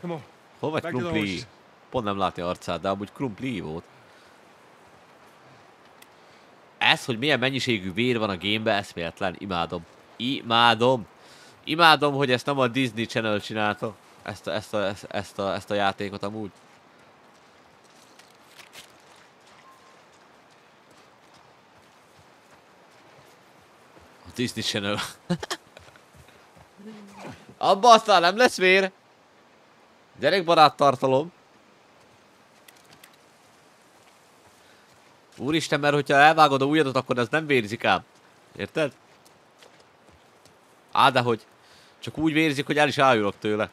Hol vagy Krumpli? Pont nem látni arcát, de amúgy Krumpli volt. Ez, hogy milyen mennyiségű vér van a gamebe, eszméletlen. Imádom. Imádom. Imádom, hogy ezt nem a Disney Channel csinálta. Ezt a játékot amúgy. A Disney Channel. Abba aztán nem lesz vér. Gyerekbarát tartalom. Úristen, mert hogyha elvágod a ujjadat, akkor ez nem vérzik ám. Érted? Á, dehogy. Csak úgy vérzik, hogy el is ájulok tőle.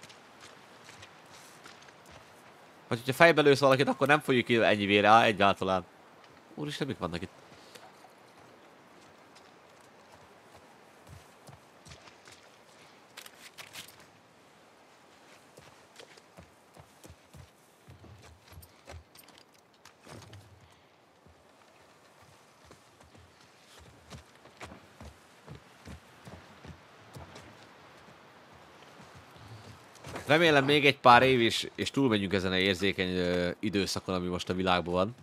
Vagy hogyha fejbe lősz valakit, akkor nem folyik ki ennyi vére egyáltalán. Úristen, mik vannak itt? Remélem még egy pár év is, és túlmegyünk ezen a érzékeny időszakon, ami most a világban van.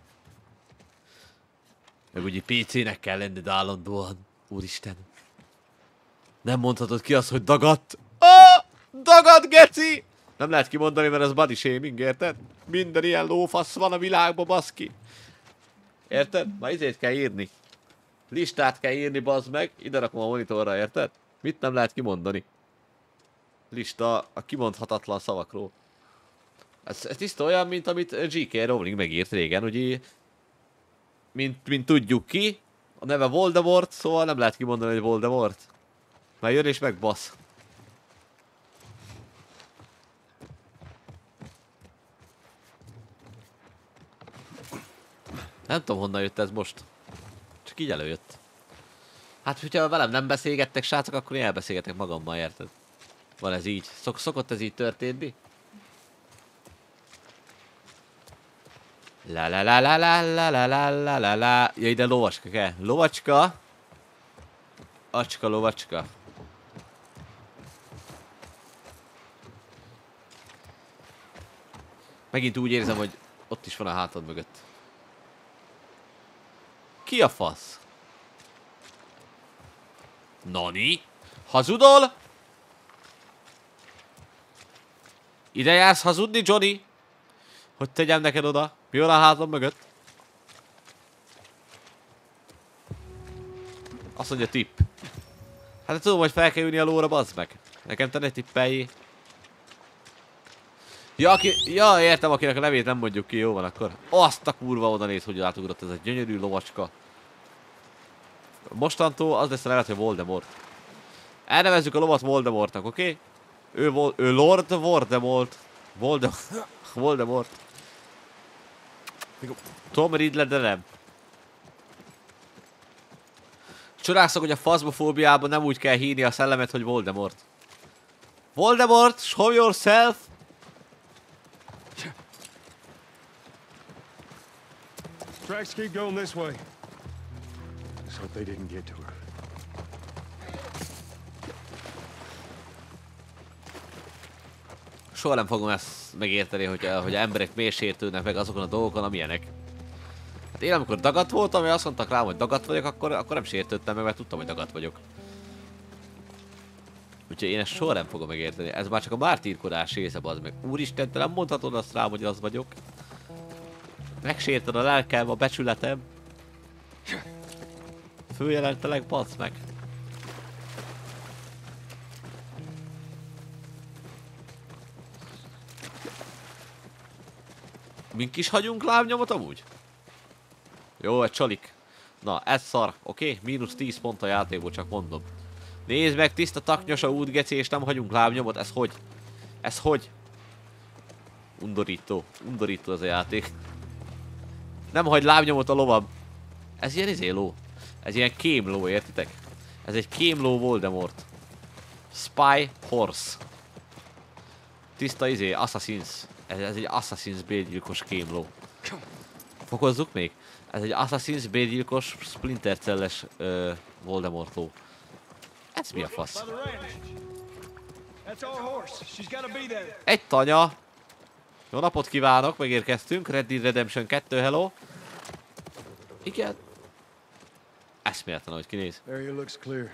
Meg ugye PC-nek kell lenned állandóan. Úristen. Nem mondhatod ki azt, hogy dagadt. Dagadt, geci! Nem lehet kimondani, mert ez body shaming, érted? Minden ilyen lófasz van a világban, baszki. Érted? Ma izét kell írni. Listát kell írni, bazd meg. Ide rakom a monitorra, érted? Mit nem lehet kimondani? Lista a kimondhatatlan szavakról. Ez tiszta olyan, mint amit J.K. Rowling megírt régen, ugye? Mint tudjuk ki, a neve Voldemort, szóval nem lehet kimondani, hogy Voldemort. Már jön és megbasz. Nem tudom, honnan jött ez most. Csak így előjött. Hát, hogyha velem nem beszélgettek, srácok, akkor én elbeszélgetek magammal, érted? Van ez így. Szokott ez így történni? La la la la la la la la la la la. Ja, ide lovacska kell. Lovacska. Acska, lovacska. Megint úgy érzem, hogy ott is van a hátad mögött. Ki a fasz? Nani? Hazudol? Ide jársz hazudni, Johnny? Hogy tegyem neked oda? Mi van a hátam mögött? Azt mondja tipp. Hát tudom, hogy fel kell ülni a lóra, bazd meg. Nekem te ne tippeljé. Ja, értem, akinek a nevét nem mondjuk ki, jó van akkor. Azt a kurva oda néz, hogy átugrott ez a gyönyörű lovacska. Mostantól az lesz a nevet, hogy Voldemort. Elnevezzük a lovat Voldemortnak, oké? Ő Lord Voldemort. Voldemort. Tom Riddle, de nem. Csodákszok, hogy a faszmofóbiában nem úgy kell hívni a szellemet, hogy Voldemort. Voldemort, show yourself! Tracks keep going this way. Let's hope they didn't get to her. Soha nem fogom ezt megérteni, hogy emberek miért sértődnek meg azokon a dolgokon, amilyenek. Hát én amikor dagadt voltam, és azt mondtak rám, hogy dagadt vagyok, akkor nem sértődtem meg, mert tudtam, hogy dagadt vagyok. Úgyhogy én ezt soha nem fogom megérteni. Ez már csak a mártírkodás része, bazd meg. Úristen, te nem mondhatod azt rám, hogy az vagyok. Megsérted a lelkem, a becsületem. Följelentelek, bazd meg. Mink is hagyunk lábnyomot amúgy? Jó, egy csalik. Na, ez szar, oké? Mínusz 10 pont a játékból, csak mondom. Nézd meg, tiszta taknyos a út, geci, és nem hagyunk lábnyomot. Ez hogy? Ez hogy? Undorító. Undorító ez a játék. Nem hagy lábnyomot a lovam. Ez ilyen ló. Ez ilyen kémló, értitek? Ez egy kémló Voldemort. Spy Horse. Tiszta Assassins. Ez egy Assassins bédgyilkos kémló. Fokozzuk még? Ez egy Assassins bédgyilkos Splinter Cell-es Voldemortó. Ez mi a fasz? Egy tanya. Jó napot kívánok, megérkeztünk. Red Dead Redemption 2, hello. Igen. Eszméletlen, hogy kinéz. Area looks clear.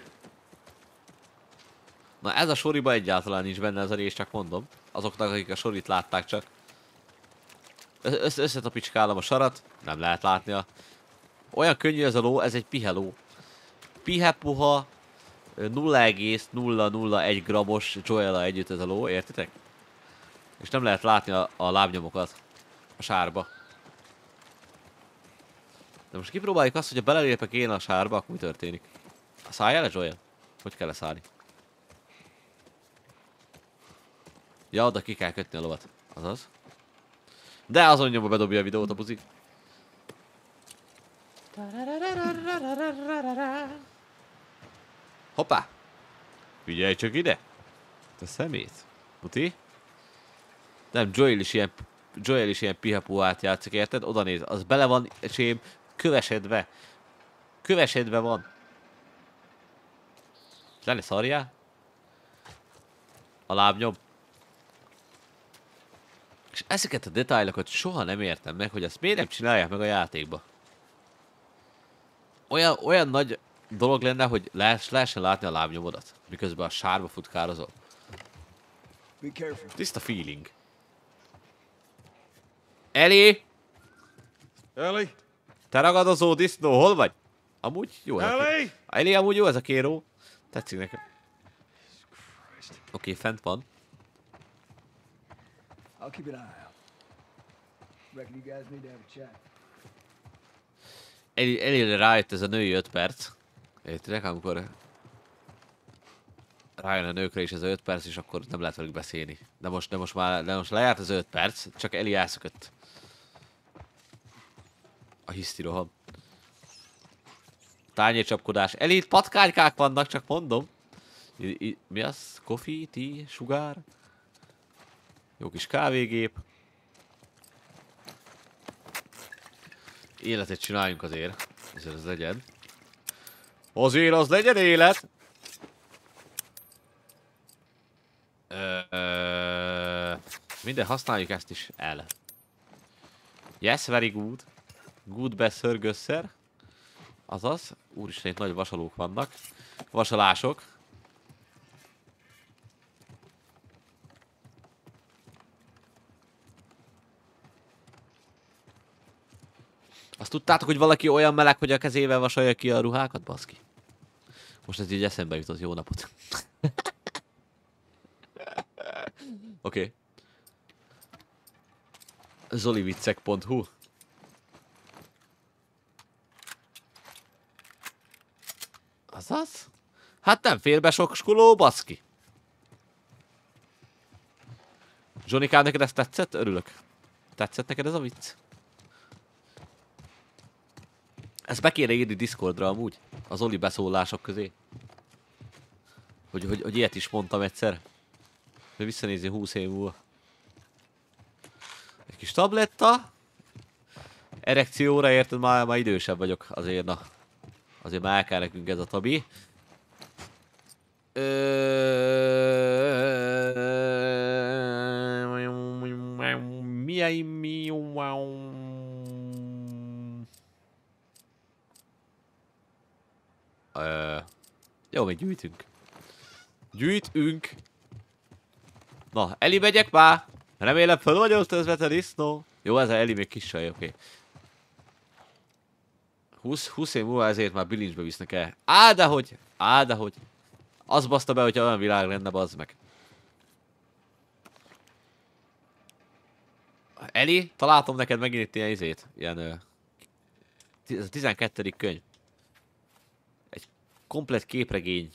Na ez a soriba egyáltalán nincs benne ez a rész, csak mondom. Azoknak, akik a sorit látták csak. Összetapicskálom a sarat. Nem lehet látnia. Olyan könnyű ez a ló, ez egy piheló. Pihepuha 0,001 grammos Joella együtt ez a ló, értitek? És nem lehet látni a lábnyomokat a sárba. De most kipróbáljuk azt, hogy ha belelépek én a sárba, akkor mi történik? Szálljál le, Joel? Hogy kell leszállni? Ja, oda ki kell kötni a lovat. Azaz. De azon nyomba bedobja a videót a buzik. Hoppá! Figyelj csak ide! Te szemét. Muti? Nem, Joel is ilyen pihapuhát játszik, érted? Oda néz, az bele van, esélyem, kövesedve. Kövesedve van. Le ne szarjál? A lábnyom. És ezeket a detályokat soha nem értem meg, hogy ezt miért nem csinálják meg a játékba. Olyan nagy dolog lenne, hogy lehessen látni a lábnyomodat, miközben a sárba futkározol. Tiszta feeling. Eli! Ellie? Te ragadozó disznó, hol vagy? Amúgy jó ez a Ellie? Eli, amúgy jó ez a kéró. Tetszik nekem. Oké, fent van. I'll keep an eye out. Reckon you guys need to have a chat. Elire rájött ez a női 5 perc. Értitek, amikor rájön a nőkre is ez a 5 perc, és akkor nem lehet velük beszélni. De most lejárt az 5 perc, csak Eli elszökött. A hiszti roham. Tányércsapkodás. Eli, itt patkánykák vannak, csak mondom. Mi az? Coffee, tea, sugár? Jó kis kávégép. Életet csináljunk azért. Azért az legyen. Azért az legyen élet! Minden használjuk ezt is el. Yes, very good. Good besser, gösszer. Azaz. Úristen, itt nagy vasalók vannak. Vasalások. Azt tudtátok, hogy valaki olyan meleg, hogy a kezével vasalja ki a ruhákat? Baszki. Most ez így eszembe jutott. Jó napot. Oké. Zoliviccek.hu. Azaz? Hát nem fér be sok skuló, baszki. Zsonikám, neked ez tetszett? Örülök. Tetszett neked ez a vicc? Ezt be kéne írni Discordra amúgy, az Oli beszólások közé. Hogy ilyet is mondtam egyszer. Hogy visszanézni 20 év múlva. Egy kis tabletta. Erekcióra érted, már idősebb vagyok, azért na. Azért már el kell nekünk ez a tabi. Jó, még gyűjtünk. Gyűjtünk. Na, Eli, megyek már. Remélem fel vagy öltözve, disznó. Jó, ez a Eli még kis saj, oké. 20 év múlva ezért már bilincsbe visznek el. Á, dehogy. Az baszta be, hogyha olyan világ lenne, bazd meg. Eli, találtam neked megint itt ilyen izét. Ilyen... ez a 12. könyv. Egy komplett képregény.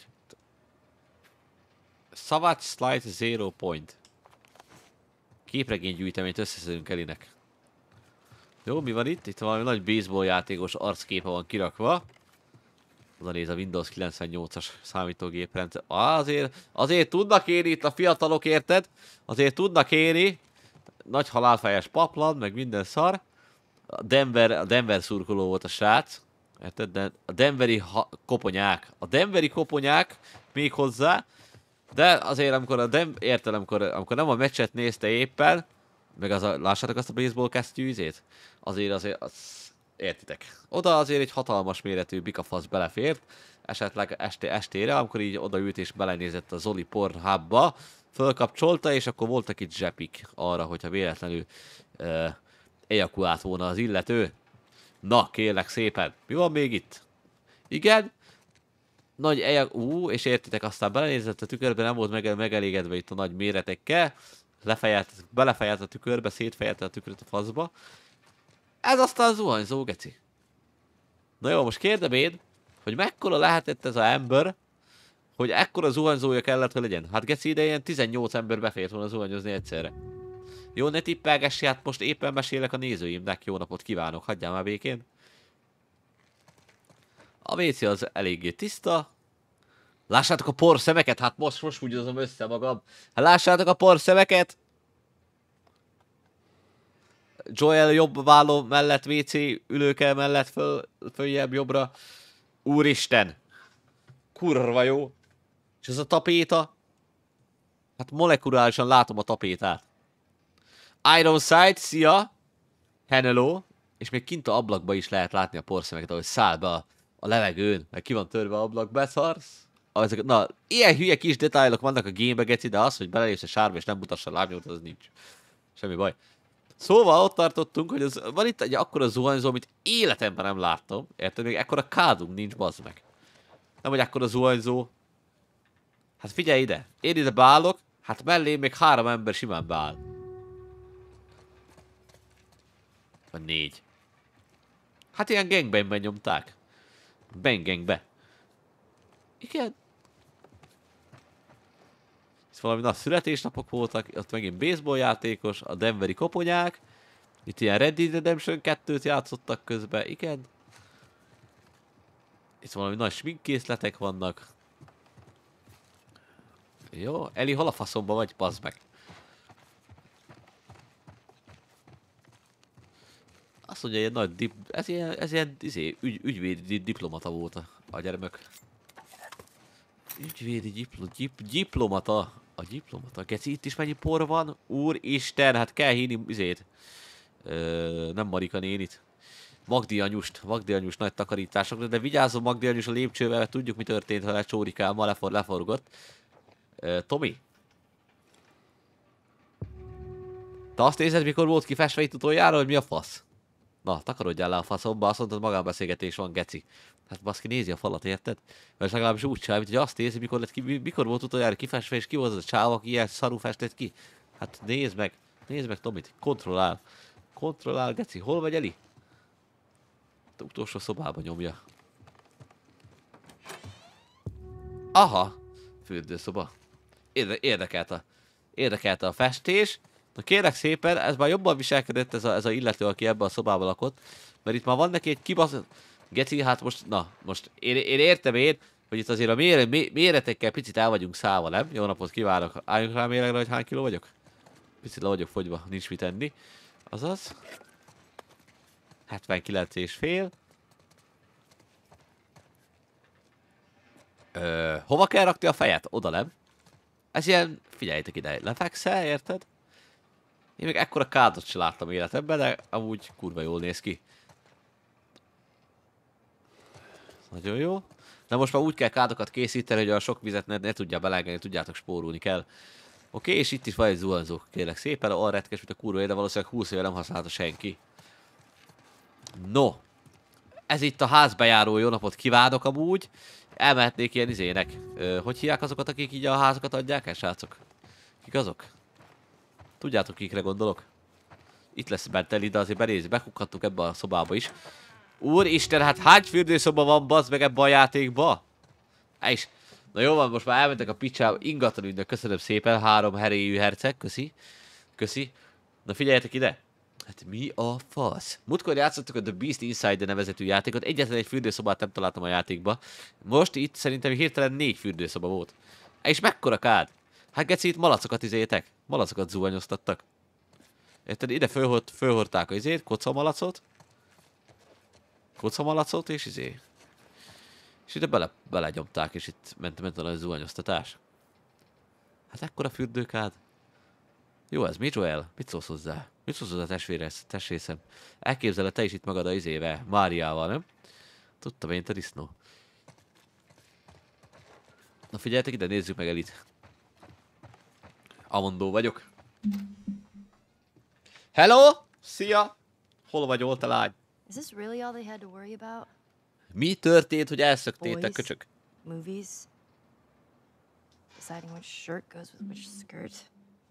Savage Slide Zero Point. Képregény gyűjteményt összeszedünk Elinek. Jó, mi van itt? Itt valami nagy baseball játékos arcképe van kirakva. Oda néz a Windows 98-as számítógéprendszer. Azért tudnak érni itt a fiatalok, érted? Azért tudnak érni. Nagy halálfejes paplan, meg minden szar. A Denver szurkoló volt a srác. Érted? De a denveri koponyák. A denveri koponyák még hozzá. De azért amikor amikor nem a meccset nézte éppen, Meg lássátok azt a baseball kesztyű izét? Azért, értitek. Oda azért egy hatalmas méretű bikafasz belefért, esetleg estére, amikor így odaült és belenézett a Zoli Pornhubba, fölkapcsolta, és akkor voltak itt zsepik arra, hogyha véletlenül ejakulált volna az illető. Na, kérlek szépen, mi van még itt? Igen? Nagy és értitek, aztán belenézett a tükörbe, nem volt megelégedve itt a nagy méretekkel, belefejelt a tükörbe, szétfejelte a tükröt a faszba. Ez aztán zuhanyzó, geci. Na jó, most kérdem én, hogy mekkora lehetett ez a ember, hogy ekkora zuhanyzója kellett, hogy legyen. Hát geci, ide ilyen 18 ember befért volna zuhanyozni egyszerre. Jó, ne tippelgessi, hát most éppen mesélek a nézőimnek, jó napot kívánok, hagyjál már békén. A WC az eléggé tiszta. Lássátok a porszemeket, hát most úgy hozom össze magam. Hát lássátok a porszemeket. Joel jobb válló mellett, WC ülőke mellett följebb jobbra. Úristen! Kurva jó! És ez a tapéta? Hát molekulárisan látom a tapétát. Ironside, szia! Hello! És még kint a ablakba is lehet látni a porszemeket, ahogy száll be a levegőn, meg ki van törve a ablak, beszarsz. Na, ilyen hülye kis detailok vannak a gamebe, geci, de az, hogy belelépsz a sárba és nem mutassa a lábnyomot, az nincs. Semmi baj. Szóval ott tartottunk, hogy van itt egy akkora zuhanyzó, amit életemben nem láttam. Érted? Még ekkora kádunk nincs, bazd meg. Nem, hogy ekkora zuhanyzó. Hát figyelj ide. Én ide beállok, hát mellé még 3 ember simán beáll. Vagy 4. Hát ilyen gangbangben nyomták. Bang-gangbe. Igen. Itt valami nagy születésnapok voltak, ott megint baseball játékos, a denveri koponyák. Itt ilyen Red Dead Redemption 2-t játszottak közben, igen. Itt valami nagy sminkkészletek vannak. Jó, Eli, hol a faszomba vagy, bazd meg? Azt mondja, ilyen nagy ez ilyen ügyvédi diplomata volt a gyermek. Ügyvédi diplomata. A diplomata. Geci, itt is mennyi por van? Úristen, hát kell hívni izét. Nem Marika nénit. Magdi anyust nagy takarításokra, de vigyázzon Magdi anyus a lépcsővel, mert tudjuk mi történt, ha lecsórikámmal leforgott. Tomi? Te azt nézed, mikor volt kifestve itt utoljára, hogy mi a fasz? Na, takarodjál le a faszomba, azt mondtad, magánbeszélgetés van, geci. Hát baszki, nézi a falat, érted? Mert legalábbis úgy csinálja, hogy azt nézi, mikor volt utoljára kifestve, és ki volt az a csáv, aki ilyen szarú festett ki. Hát nézd meg Tomit, kontrollál, geci, hol vagy, Eli? A utolsó szobába nyomja. Aha, fürdőszoba. Érdekelte a festés. Na kérlek szépen, ez már jobban viselkedett ez a illető, aki ebben a szobában lakott. Mert itt már van neki egy kibaszott... Geci, hát most én értem hogy itt azért a méretekkel picit el vagyunk szállva, nem? Jó napot kívánok. Álljunk rá méregre, hogy hány kiló vagyok? Picit le vagyok fogyva, nincs mit enni. Azaz. 79,5. Hova kell rakni a fejet? Oda nem? Ez ilyen, figyeljetek ide, lefekszel, érted? Én még ekkora kádot sem láttam életemben, de amúgy kurva jól néz ki. Nagyon jó. De most már úgy kell kádokat készíteni, hogy a sok vizet ne tudja belengedni, tudjátok, spórolni kell. Oké, és itt is van egy zuhanyzó, kérlek szépen, a retkes, mint a kurva de valószínűleg 20 éve nem használta senki. No. Ez itt a házbejáró, jó napot kívánok amúgy. Elmehetnék ilyen izének. Hogy hívják azokat, akik így a házakat adják el, srácok? Kik azok? Tudjátok, kikre gondolok? Itt lesz bent Eli, de azért bekukhattuk ebbe a szobába is. Úristen, hát hány fürdőszoba van, bazd meg ebbe a játékba? És, na jó van, most már elmentek a picsába, ingatlan ügynök, köszönöm szépen, 3 heréjű herceg, köszi. Na figyeljetek ide! Hát mi a fasz? Múltkor játszottuk a The Beast Inside nevezetű játékot, egyetlen egy fürdőszobát nem találtam a játékba. Most itt szerintem hirtelen 4 fürdőszoba volt. És mekkora kád? Hát geci, itt malacokat izétek. Malacokat zuhanyoztattak. Érted? Ide fölhordták a izét, kocamalacot és izé. És ide belegyomták, és itt ment a nagy zuhanyoztatás. Hát ekkora fürdőkád. Jó, ez mi, Joel? Mit szólsz hozzá? Mit szólsz hozzá, testvészem? Elképzeled te is itt magad a izével, Máriával, nem? Tudtam én, te disznó. Na figyeljetek ide, nézzük meg Elit. Amondó vagyok. Hello! Szia! Hol vagy, hol te lány? Is this really all they had to worry about? Mi történt, hogy elszöktétek, Boys, köcsök? movies, deciding which shirt goes with which skirt.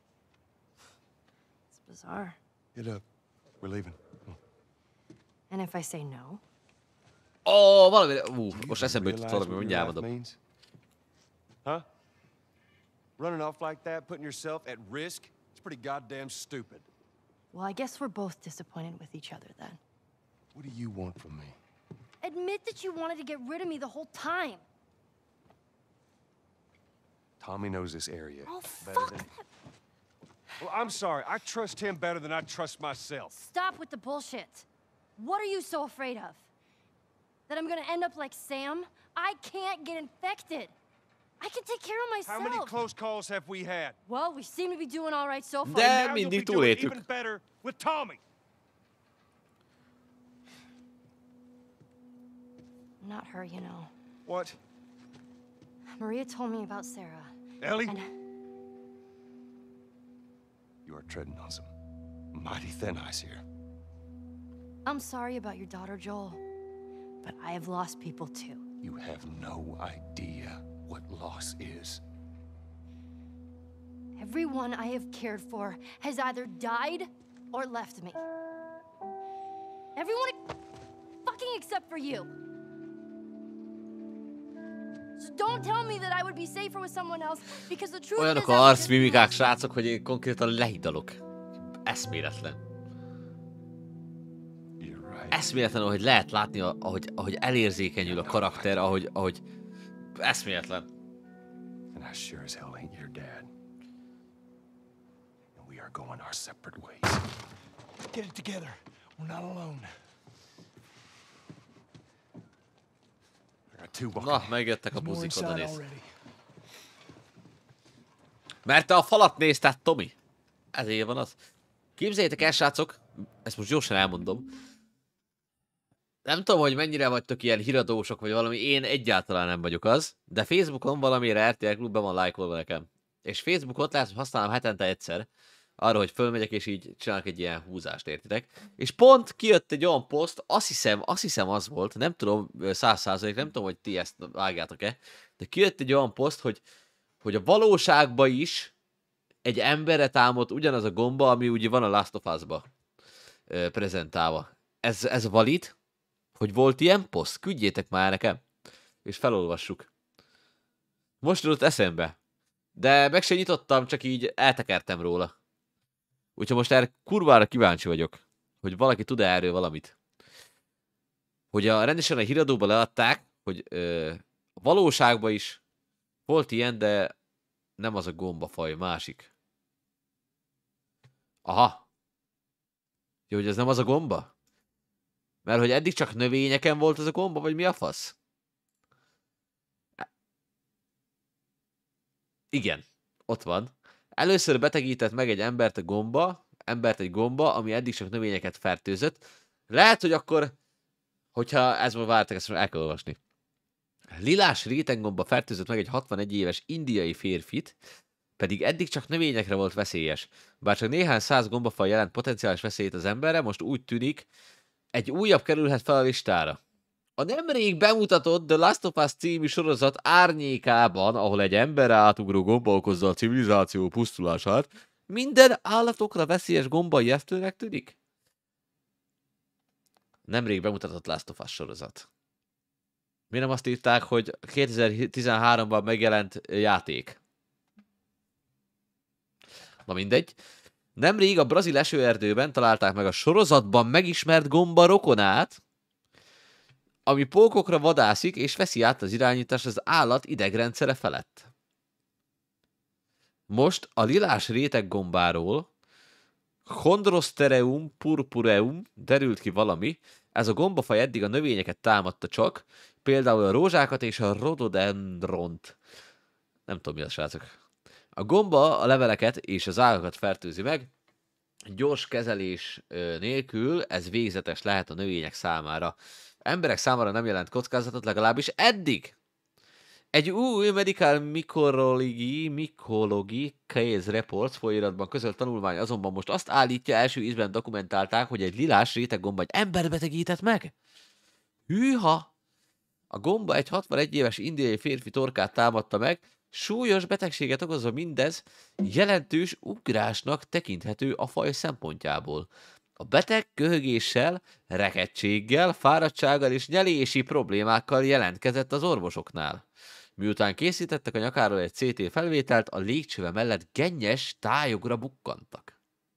It's bizarre. Get up. We're leaving. And if I say no? Ó, valami... most You eszembe jutott realize valami, what your mindjárt life mondom. means? Huh? Running off like that, putting yourself at risk? It's pretty goddamn stupid. Well, I guess we're both disappointed with each other then. What do you want from me? Admit that you wanted to get rid of me the whole time. Tommy knows this area Oh, better fuck than... that. Well, I'm sorry. I trust him better than I trust myself. Stop with the bullshit. What are you so afraid of? That I'm gonna end up like Sam? I can't get infected. I can take care of myself. How many close calls have we had? Well, we seem to be doing all right so far. De- Now you'll mindig be doing túléltük. even better with Tommy. Not her, you know. What? Maria told me about Sarah. Ellie? And You are treading on some mighty thin ice here. I'm sorry about your daughter, Joel. But I have lost people too. You have no idea what loss is. Everyone I have cared for has either died or left me. Everyone fucking except for you. So don't tell me that I would be safer with someone else because the truth is Olyanok I a would arcmimikák, srácok, hogy én konkrétan lehidalok. Eszméletlen. You're right. Eszméletlen, ahogy lehet látni, ahogy elérzékenyül a karakter, ahogy... Eszméletlen. And I sure as hell ain't your dad. And we are going our separate ways. Get it together. We're not alone. I got two Na, walking. megjöttek a There's more buzik, oda inside néz. already. Mert te a falat nézted, Tomi. Ezért van az. Képzeljétek el, srácok, ezt most gyorsan elmondom. Nem tudom, hogy mennyire vagytok ilyen híradósok, vagy valami, én egyáltalán nem vagyok az, de Facebookon valamire RTL Klub be van lájkolva nekem. És Facebookot lehet, hogy használom hetente egyszer, arra, hogy fölmegyek, és így csinálok egy ilyen húzást, értitek? És pont kijött egy olyan poszt, azt hiszem az volt, nem tudom, 100%, nem tudom, hogy ti ezt vágjátok-e, de kijött egy olyan poszt, hogy a valóságban is egy emberre támad ugyanaz a gomba, ami ugye van a Last of Us-ba prezentálva. Ez valid? Hogy volt ilyen poszt? Küldjétek már nekem, és felolvassuk. Most jutott eszembe. De meg se nyitottam, csak így eltekertem róla. Úgyhogy most erre kurvára kíváncsi vagyok, hogy valaki tud-e erről valamit. Hogy rendesen a híradóba leadták, hogy a valóságban is volt ilyen, de nem az a gombafaj, másik. Aha. Jó, hogy ez nem az a gomba? Mert hogy eddig csak növényeken volt az a gomba, vagy mi a fasz? Igen, ott van. Először betegített meg egy embert egy gomba, ami eddig csak növényeket fertőzött. Lehet, hogy akkor, hogyha ez most vártak, ezt el kell olvasni. Lilás réteggomba fertőzött meg egy 61 éves indiai férfit, pedig eddig csak növényekre volt veszélyes. Bár csak néhány száz gombafaj jelent potenciális veszélyt az emberre, most úgy tűnik, egy újabb kerülhet fel a listára. A nemrég bemutatott The Last of Us című sorozat árnyékában, ahol egy emberre átugró gomba okozza a civilizáció pusztulását, minden állatokra veszélyes gomba ijesztőnek tűnik? Nemrég bemutatott Last of Us sorozat. Miért nem azt írták, hogy 2013-ban megjelent játék? Na mindegy. Nemrég a brazil esőerdőben találták meg a sorozatban megismert gomba rokonát, ami pókokra vadászik és veszi át az irányítást az állat idegrendszere felett. Most a lilás réteggombáról, Chondrostereum purpureum derült ki valami, ez a gombafaj eddig a növényeket támadta csak, például a rózsákat és a rhododendront. Nem tudom mi az, srácok. A A gomba a leveleket és az ágakat fertőzi meg. Gyors kezelés nélkül ez végzetes lehet a növények számára. Emberek számára nem jelent kockázatot, legalábbis eddig. Egy új Medical Mycology Case Reports folyóiratban közölt tanulmány azonban most azt állítja, első ízben dokumentálták, hogy egy lilás réteggomba egy embert betegített meg. Hűha! A gomba egy 61 éves indiai férfi torkát támadta meg, súlyos betegséget okozva mindez jelentős ugrásnak tekinthető a faj szempontjából. A beteg köhögéssel, rekedtséggel, fáradtsággal és nyelési problémákkal jelentkezett az orvosoknál. Miután készítettek a nyakáról egy CT felvételt, a légcsöve mellett gennyes tájogra bukkantak.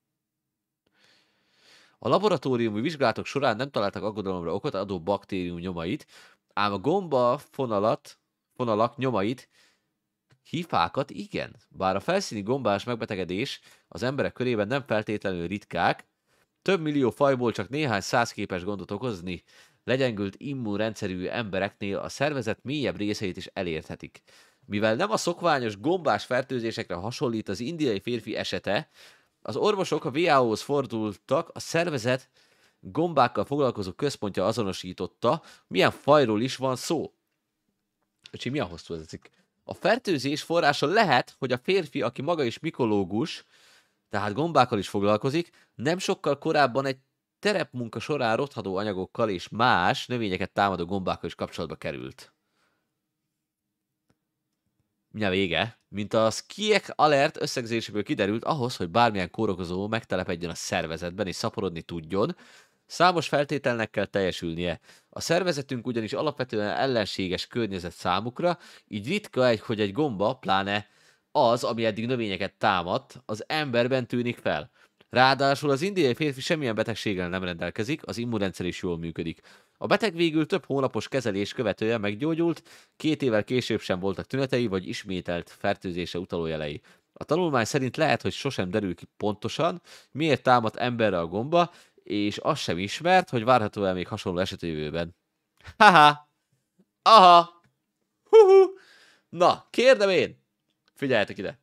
A laboratóriumi vizsgálatok során nem találtak aggodalomra okot adó baktérium nyomait, ám a gomba fonalak nyomait, hifákat igen. Bár a felszíni gombás megbetegedés az emberek körében nem feltétlenül ritkák, több millió fajból csak néhány száz képes gondot okozni, legyengült immunrendszerű embereknél a szervezet mélyebb részeit is elérthetik. Mivel nem a szokványos gombás fertőzésekre hasonlít az indiai férfi esete, az orvosok a WHO-hoz fordultak, a szervezet gombákkal foglalkozó központja azonosította, milyen fajról is van szó. Öcsi, mi a hosszú ez a cikk? A fertőzés forrása lehet, hogy a férfi, aki maga is mikológus, tehát gombákkal is foglalkozik, nem sokkal korábban egy terepmunka során rothadó anyagokkal és más növényeket támadó gombákkal is kapcsolatba került. Mi a vége? Mint a Skiek Alert összegzéséből kiderült, ahhoz, hogy bármilyen kórokozó megtelepedjen a szervezetben és szaporodni tudjon, számos feltételnek kell teljesülnie. A szervezetünk ugyanis alapvetően ellenséges környezet számukra, így ritka, hogy egy gomba, pláne az, ami eddig növényeket támadt, az emberben tűnik fel. Ráadásul az indiai férfi semmilyen betegséggel nem rendelkezik, az immunrendszer is jól működik. A beteg végül több hónapos kezelés követően meggyógyult, 2 évvel később sem voltak tünetei vagy ismételt fertőzése utaló jelei. A tanulmány szerint lehet, hogy sosem derül ki pontosan, miért támad emberre a gomba, és az sem ismert, hogy várható-e még hasonló eset a jövőben. Haha! Aha! Huhu! Na, kérdem én! Figyeljetek ide!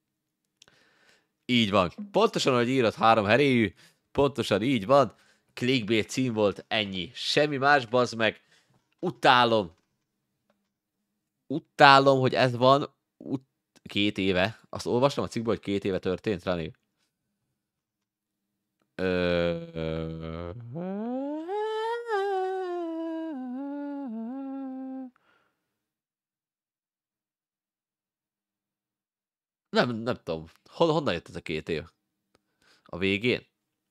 Így van. Pontosan, ahogy írott 3 heréjű, pontosan így van. Clickbait cím volt, ennyi. Semmi más, bazd meg. Utálom. Utálom, hogy ez van 2 éve. Azt olvastam a cikkből, hogy 2 éve történt, Rani. Nem tudom. Honnan jött ez a 2 év? A végén?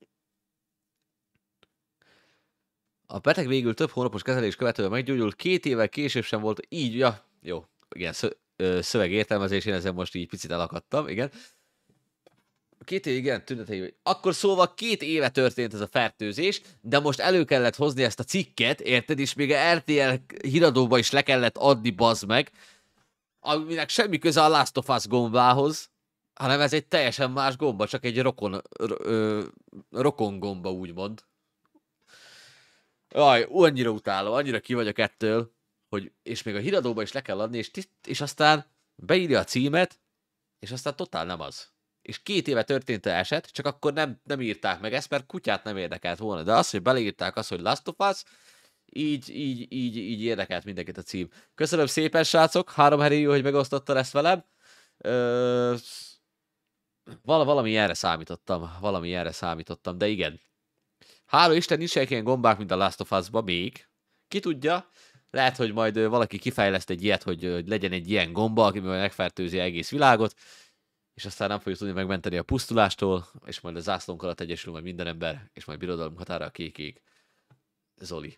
A beteg végül több hónapos kezelés követően meggyógyult, 2 évvel később sem volt így, ja, jó, igen, szöveg értelmezés, én ezen most így picit elakadtam, igen. 2 év, igen, tünetei. Akkor szóval 2 éve történt ez a fertőzés, de most elő kellett hozni ezt a cikket, érted? És még a RTL híradóba is le kellett adni, bazd meg, aminek semmi köze a Last of Us gombához, hanem ez egy teljesen más gomba, csak egy rokon gomba, úgymond. Jaj, annyira utálom, annyira ki vagyok ettől, hogy, és még a híradóba is le kell adni, és aztán beírja a címet, és aztán totál nem az. És 2 éve történt a eset, csak akkor nem írták meg ezt, mert kutyát nem érdekelt volna. De az, hogy beleírták azt, hogy Last of Us, így érdekelt mindenkit a cím. Köszönöm szépen, srácok, 3 heréjű, hogy megosztottad ezt velem. Valami erre számítottam, de igen. Hála Isten, nincsenek ilyen gombák, mint a Last of Us-ba még. Ki tudja, lehet, hogy majd valaki kifejleszt egy ilyet, hogy legyen egy ilyen gomba, aki majd megfertőzi egész világot, és aztán nem fogjuk tudni megmenteni a pusztulástól, és majd a zászlónk alatt egyesül majd minden ember, és majd birodalom határa a kék. Zoli.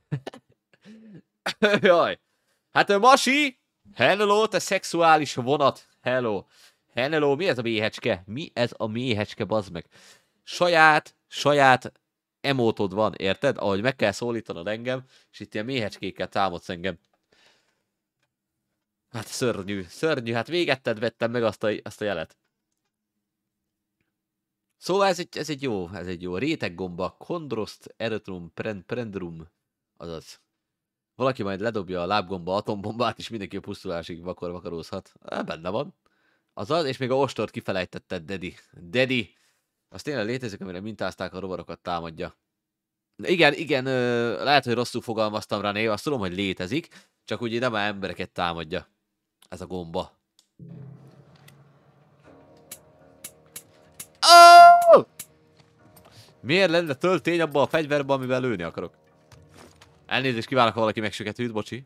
Jaj. Hát Masi! Hello, te szexuális vonat! Hello! Mi ez a méhecske? Mi ez a méhecske, bazd meg? Saját emótod van, érted? Ahogy meg kell szólítanod engem, és itt ilyen méhecskékkel támadsz engem. Hát szörnyű, hát végetted, vettem meg azt a jelet. Szóval ez egy jó réteggomba, Chondrost erythrum prendrum, azaz. Valaki majd ledobja a lábgomba atombombát, és mindenki a pusztulásig vakarózhat. Benne van. Azaz, és még a ostort kifelejtetted, Daddy. Az tényleg létezik, amire mintázták a rovarokat támadja. Igen, lehet, hogy rosszul fogalmaztam rá név, azt tudom, hogy létezik, csak ugye nem a embereket támadja. Ez a gomba. Oh! Miért lenne töltény abban a fegyverben, amivel lőni akarok? Elnézést kívánok, ha valaki megsüketült, bocsi.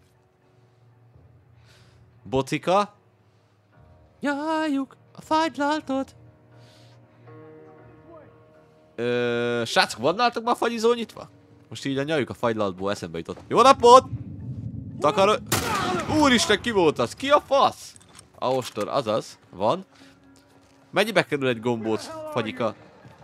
Bocika. Nyaljuk a fagylaltot. Srácok, van nálatok már fagyizó nyitva? Most így a nyaljuk a fagylaltból eszembe jutott. Jó napot! Takaró... Úristen, ki volt az? Ki a fasz? A ostor, azaz, van. Mennyibe kerül egy gombóc, fagyika?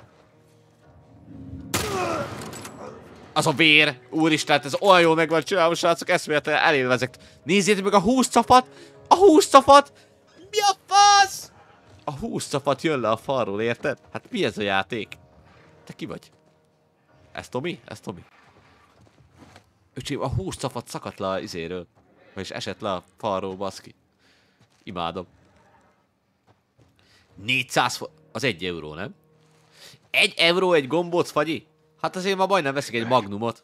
Az a vér! Úristen, ez olyan jól meg van csinálva, srácok, eszméletlen elélvezek. Nézzétek meg a húszcafat! A húszcafat! Mi a fasz? A húszcafat jön le a falról, érted? Hát mi ez a játék? Te ki vagy? Ez Tomi? Ez Tomi. Öcsém, a húszcafat szakadt le a izéről. Vagyis esett le a falról, baszki. Imádom. 400 az 1 euró, nem? 1 euró egy gombóc fagyi? Hát azért ma majdnem veszik egy magnumot.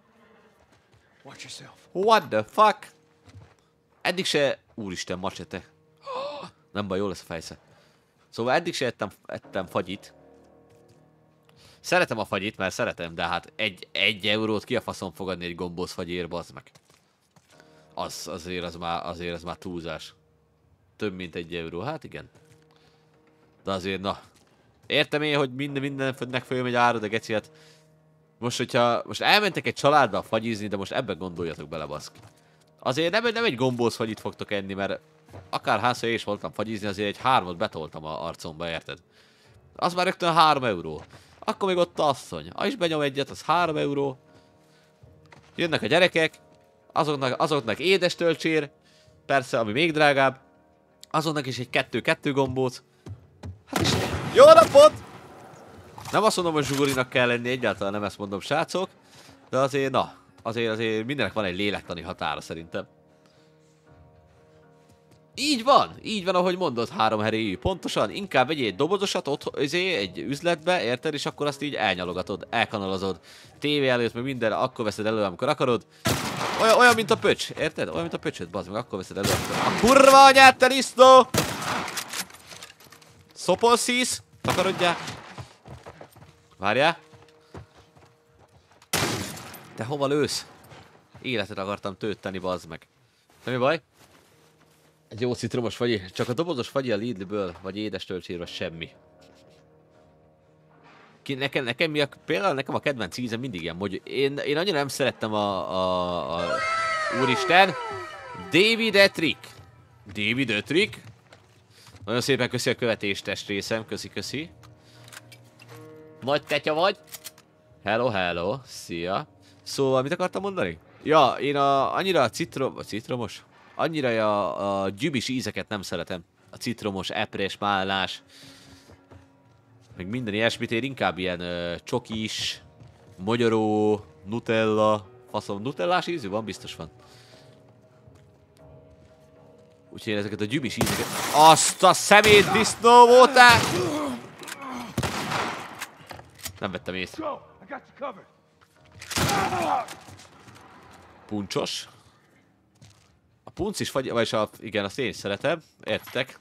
What the fuck? Eddig se... Úristen, macsete. Nem baj, jó lesz a fejsze. Szóval eddig se ettem fagyit. Szeretem a fagyit, mert szeretem, de hát egy eurót ki a faszom fogadni egy gombóc fagyért, bazd meg. Azért az már túlzás. Több mint 1 euró, hát igen. De azért, na. Értem én, hogy mindennek fölmegy ára, de geci, hát... Most elmentek egy családba fagyizni, de most ebben gondoljatok bele, baszki. Azért nem egy gombóc fagyit fogtok enni, mert akárhányszor én is voltam fagyizni, azért egy 3-at betoltam a arcomba, érted? Az már rögtön 3 euró. Akkor még ott a asszony. Ha is benyom egyet, az 3 euró. Jönnek a gyerekek, azoknak édes tölcsér, persze, ami még drágább. Azonnak is egy 2 gombóc. Hát is... Jó napot! Nem azt mondom, hogy zsugorinak kell lenni, egyáltalán nem ezt mondom, srácok. De azért, na, azért mindenek van egy lélektani határa szerintem. Így van, ahogy mondod, 3 heréjű. Pontosan, inkább vegyél egy dobozosat egy üzletbe, érted? És akkor azt így elnyalogatod, elkanalazod. Tévé előtt, meg mindenre, akkor veszed elő, amikor akarod. Olyan, mint a pöcs, érted? Olyan, mint a pöcsöt, bazd meg, akkor veszed elő. A kurva anyát, te disznó! Szopolszísz, takarodjál. Várjál. Te hova lősz? Életet akartam tölteni, bazd meg. De mi baj? Egy jó citromos fagyi. Csak a dobozos fagyi a Lidlből, vagy édes töltsér, vagy semmi. Nekem mi a... Például nekem a kedvenc ízem mindig ilyen, hogy én annyira nem szerettem Úristen! David Ettrick. David Ettrick? Nagyon szépen köszi a követést, testrészem. Köszi. Nagy tetya vagy. Hello. Szia. Szóval mit akartam mondani? Ja, én annyira a citromos? Annyira a gyübis ízeket nem szeretem. A citromos, epres, málnás. Meg minden ilyesmit, én inkább ilyen csokis, mogyoró, nutella, faszom, nutellás ízű van? Biztos van. Úgyhogy én ezeket a gyübis ízeket... Azt a szemét disznó voltál! Nem vettem észre. Puncsos. A puncis fagy... Vagyis igen, azt én is szeretem. Értitek?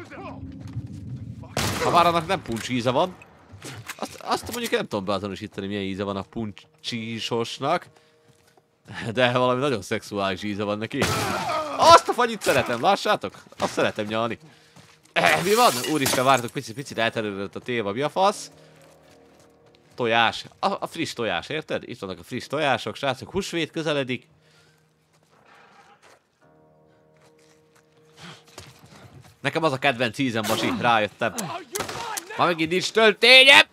Ha már annak nem puncs íze van. Azt mondjuk nem tudom beazonosítani, milyen íze van a puncsisosnak. De valami nagyon szexuális íze van neki. Azt a fagyit szeretem, lássátok? Azt szeretem nyalni. Mi van? Úristen, vártok, picit elterülődött a téma, mi a fasz? Tojás. A friss tojás, érted? Itt vannak a friss tojások, srácok, húsvét közeledik. Nekem az a kedvenc ízem, basi, rájöttem. Ma megint nincs töltényem!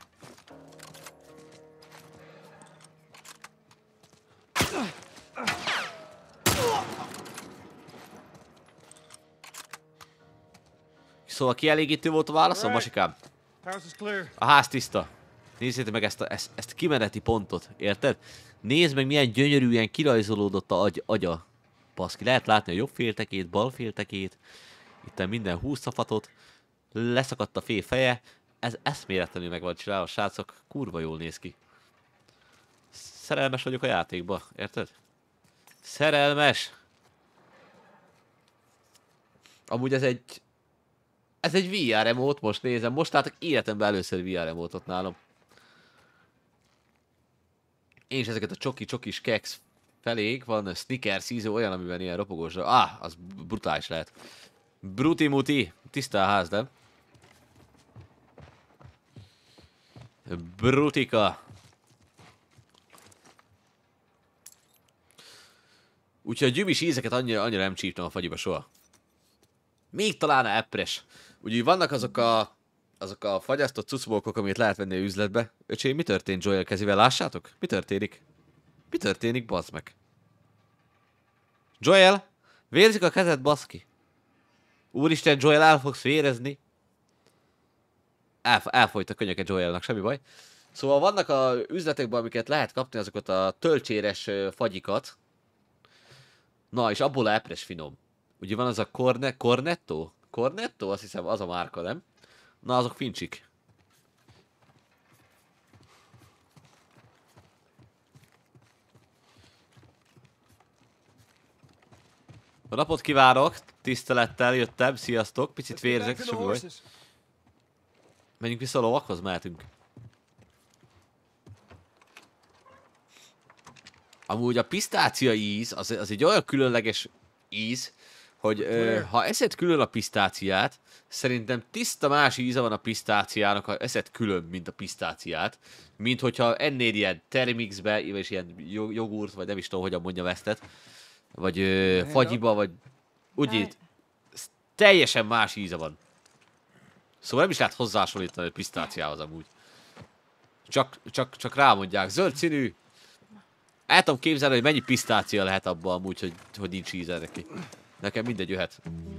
Szóval kielégítő volt a válaszom, Masikám? A ház tiszta. Nézzétek meg ezt kimeneti pontot, érted? Nézd meg, milyen gyönyörűen kirajzolódott a agya. Baszki, lehet látni a jobb féltekét, bal féltekét. Itt minden 20 szafatot. Leszakadt a fé feje. Ez eszméletlenül meg van csinálva, srácok. Kurva jól néz ki. Szerelmes vagyok a játékba, érted? Szerelmes! Amúgy ez egy VR remote, most nézem. Most látok életemben először VR remote-ot nálam. Én is ezeket a csoki-csokis keks felék, van a Snickers ízó, olyan, amiben ilyen ropogós. Az brutális lehet. Bruti-muti, tiszta a ház, nem? Brutika. Úgyhogy a gyümis ízeket annyira nem csíptam a fagyiba soha. Még talán a epres. Úgyhogy vannak azok a fagyasztott cucmókok, amit lehet venni a üzletbe. Öcsém, mi történt Joel kezével? Lássátok? Mi történik? Mi történik, bazd meg? Joel! Vérzik a kezed, baszki! Úristen, Joel, el fogsz vérezni. Elfolyt a könyöke Joelnak, semmi baj. Szóval vannak a üzletekben, amiket lehet kapni, azokat a tölcséres fagyikat. Na, és abból a epres finom. Ugye van az a Cornetto? Cornetto? Azt hiszem, az a márka, nem? Na, azok fincsik. A napot kívánok, tisztelettel jöttem, sziasztok, picit vérzek, semmi baj. Menjünk vissza a lovakhoz, mehetünk. Amúgy a pisztácia íz, az egy olyan különleges íz, hogy ha eszed külön a pisztáciát, szerintem tiszta más íze van a pisztáciának, ha eszed külön, mint a pisztáciát. Mint hogyha ennél ilyen termixbe, és ilyen jogurt, vagy nem is tudom, hogyan mondjam ezt, vagy fagyiba, vagy úgy teljesen más íze van. Szóval nem is lehet hozzásolítani a pisztáciához amúgy. Csak rámondják, zöld színű. El tudom képzelni, hogy mennyi pisztácia lehet abban amúgy, hogy nincs íze neki. Nekem mindegy jöhet.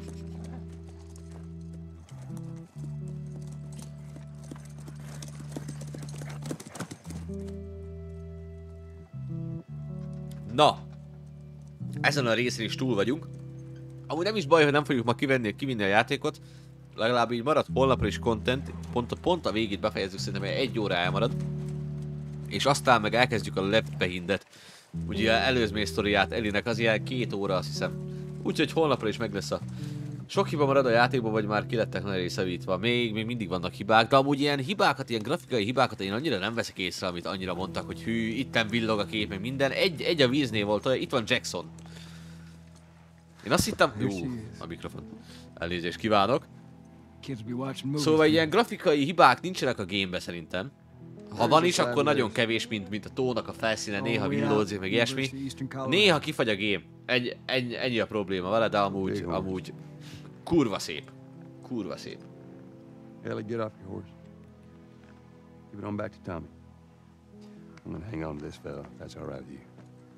Na! Ezen a részen is túl vagyunk. Amúgy nem is baj, hogy nem fogjuk ma kivinni a játékot. Legalább így marad holnapra is content. Pont a végét befejezzük, szerintem 1 óra elmarad. És aztán meg elkezdjük a Left Behindet. Ugye előzmény sztoriát Elinek, az ilyen 2 óra, azt hiszem. Úgyhogy holnapra is meg lesz a... Sok hiba marad a játékban, vagy már ki lettek nagy részevítva. Még mindig vannak hibák, de amúgy ilyen hibákat, ilyen grafikai hibákat én annyira nem veszek észre, amit annyira mondtak, hogy hű, itten villog a kép, meg minden. Egy a víznél volt olyan, itt van Jackson. Én azt hittem... a mikrofon. Elnézést kívánok. Szóval ilyen grafikai hibák nincsenek a gamebe szerintem. Ha van is, akkor nagyon kevés, mint a tónak a felszíne, néha villózik, meg ilyesmi. Néha kifagy a game. Ennyi a probléma vele, de amúgy kurva szép. Kurva szép. Ellie, get off your horse. Give it on back to Tommy. I'm gonna hang on to this fella, if that's all right with you.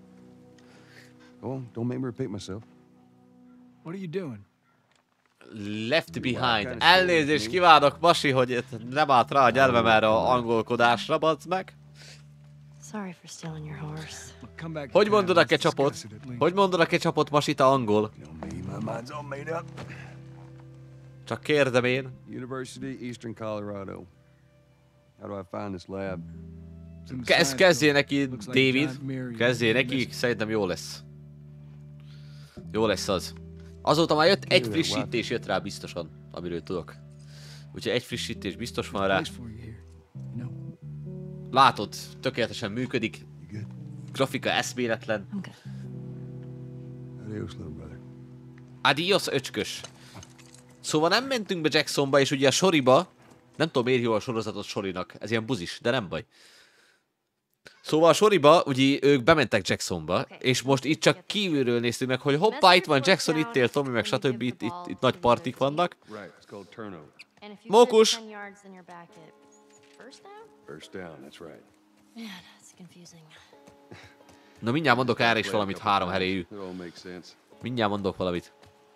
Go on, don't make me repeat myself. What are you doing? Left behind. Elnézést kívánok, Masi, hogy nem állt rá a nyelvem erre a angolkodásra, bazd meg. Sorry for stealing your horse. Hogy mondod a ketchupot? Hogy mondod a ketchupot, Masi, te angol? My mind's all made up. Csak kérdem én. University, Eastern Colorado. How do I find this lab? Kezdjél neki, David. Kezdjél neki, szerintem jó lesz. Jó lesz az. Azóta már jött egy frissítés, jött rá biztosan, amiről tudok. Úgyhogy egy frissítés biztos van rá. Látod, tökéletesen működik. Grafika eszméletlen. Adios, little brother. Adios, öcskös. Szóval nem mentünk be Jacksonba, és ugye a Soriba, nem tudom miért jó a sorozatot Sorinak, ez ilyen buzis, de nem baj. Szóval a Soriba, ugye ők bementek Jacksonba, és most itt csak kívülről néztük meg, hogy hoppá, itt van Jackson, itt él Tommy, meg stb. Itt nagy partik vannak. Right, it's called turnover. Mókus! First down, that's right. Man, that's confusing. Na mindjárt mondok erre is valamit, 3 heréjű. It all makes sense. Mindjárt mondok valamit.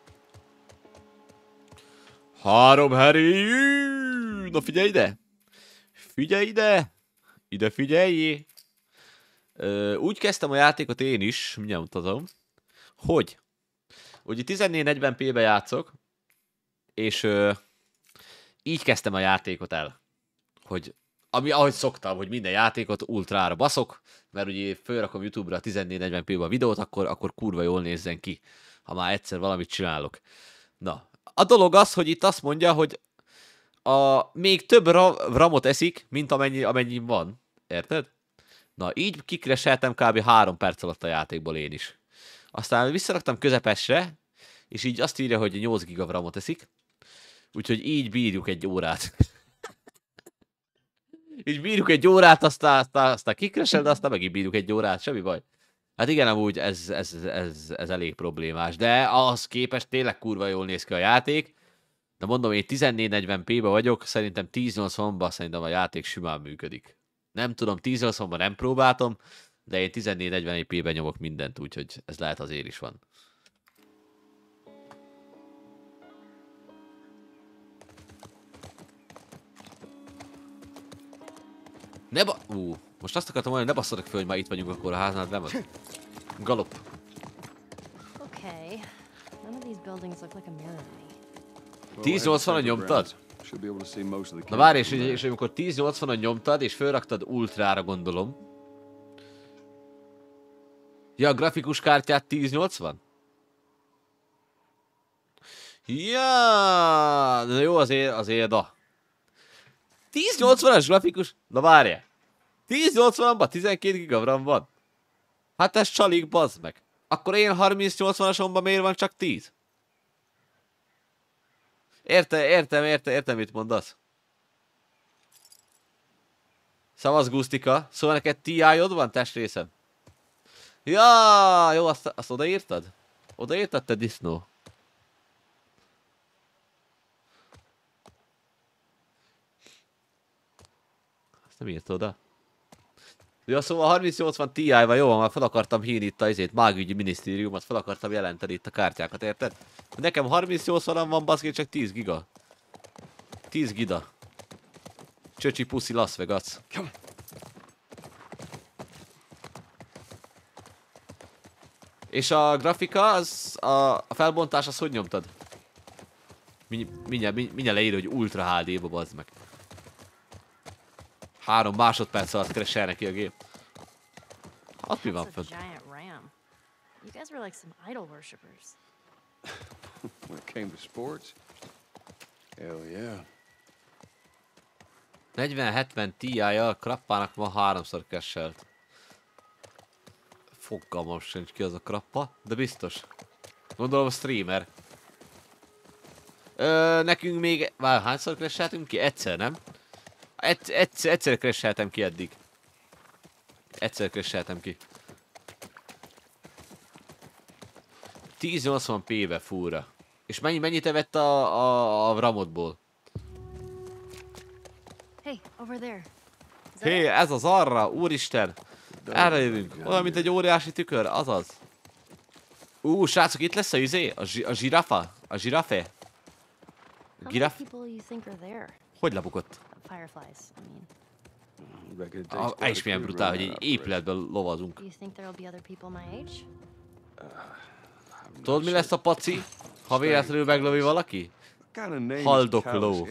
3 heréjű! Na figyelj ide! Figyelj ide! Ide figyeljé! Úgy kezdtem a játékot én is, mindjárt mutatom, hogy ugye 1440p-be játszok, És így kezdtem a játékot el. Hogy, ahogy szoktam, hogy minden játékot ultrára baszok, mert ugye fölrakom YouTube-ra 1440p-be a videót, akkor kurva jól nézzen ki, ha már egyszer valamit csinálok. Na, a dolog az, hogy itt azt mondja, hogy még több ramot eszik, mint amennyi van. Érted? Na, így kikreseltem kb. 3 perc alatt a játékból én is. Aztán visszaraktam közepesre, és így azt írja, hogy 8 giga ramot eszik. Úgyhogy így bírjuk egy órát. Így bírjuk egy órát, aztán kikresel, de aztán megint bírjuk egy órát, semmi baj. Hát igen, amúgy ez elég problémás, de ahhoz képest tényleg kurva jól néz ki a játék. De mondom, én 1440p-be vagyok, szerintem 1080-ban szerintem a játék simán működik. Nem tudom, 1080-ban nem próbáltam, de én 1440p-ben nyomok mindent, úgyhogy ez lehet azért is van. Most azt akartam mondani, ne basszatok föl, hogy már itt vagyunk akkor a háznál, nem az. Galop. Okay. None of these buildings look like a mirror to me. 1080-on nyomtad? Na várj, és amikor 1080-on nyomtad, és felraktad ultrára, gondolom. Ja, a grafikus kártyát 1080? Ja, na jó, azért a 1080-as grafikus? Na várjál. 1080-ban 12 GB RAM van. Hát ez csalik, bazd meg. Akkor én 3080-asomban miért van csak 10? Értem, mit mondasz. Szavasz, Gusztika. Szóval neked TI-od van, testrészem? Ja, jó, azt odaírtad? Odaírtad, te disznó? Azt nem írt oda. Ja, szóval 3080 Ti-val jó, már fel akartam hívni itt a mágügyi minisztériumot, fel akartam jelenteni itt a kártyákat, érted? Nekem 3080-an van, baszki, csak 10 giga. 10 gida. Csöcsi puszi Las Vegas. És a grafika, a felbontás, az hogy nyomtad? Mindjárt leír, hogy Ultra HD-ba, bazd meg. 3 másodperc alatt keresel neki a gép. Hát mi van fönt? You guys were like some idol worshippers. When it came to sports? Hell yeah. 4070 Ti-jal Krappának van 3-szor keselt. Fogalmam sincs ki az a Krappa, de biztos. Gondolom a streamer. Nekünk még... hányszor keseltünk ki? Egyszer, nem? Egyszer keseltem ki eddig. Egyszer keseltem ki. 1080p-be fúra. És mennyit evett a ramodból? Hey, over there. Hé, ez az arra, úristen! Erre jövünk. Olyan, mint egy óriási tükör, azaz. Srácok, itt lesz a a zsirafa? A zsirafe? Giraf? Hogy lebukott? Fireflies, I mean. És milyen brutál, hogy egy épületben lovazunk. Tudod, mi lesz a paci, ha véletlenül meglövi valaki? Haldokló.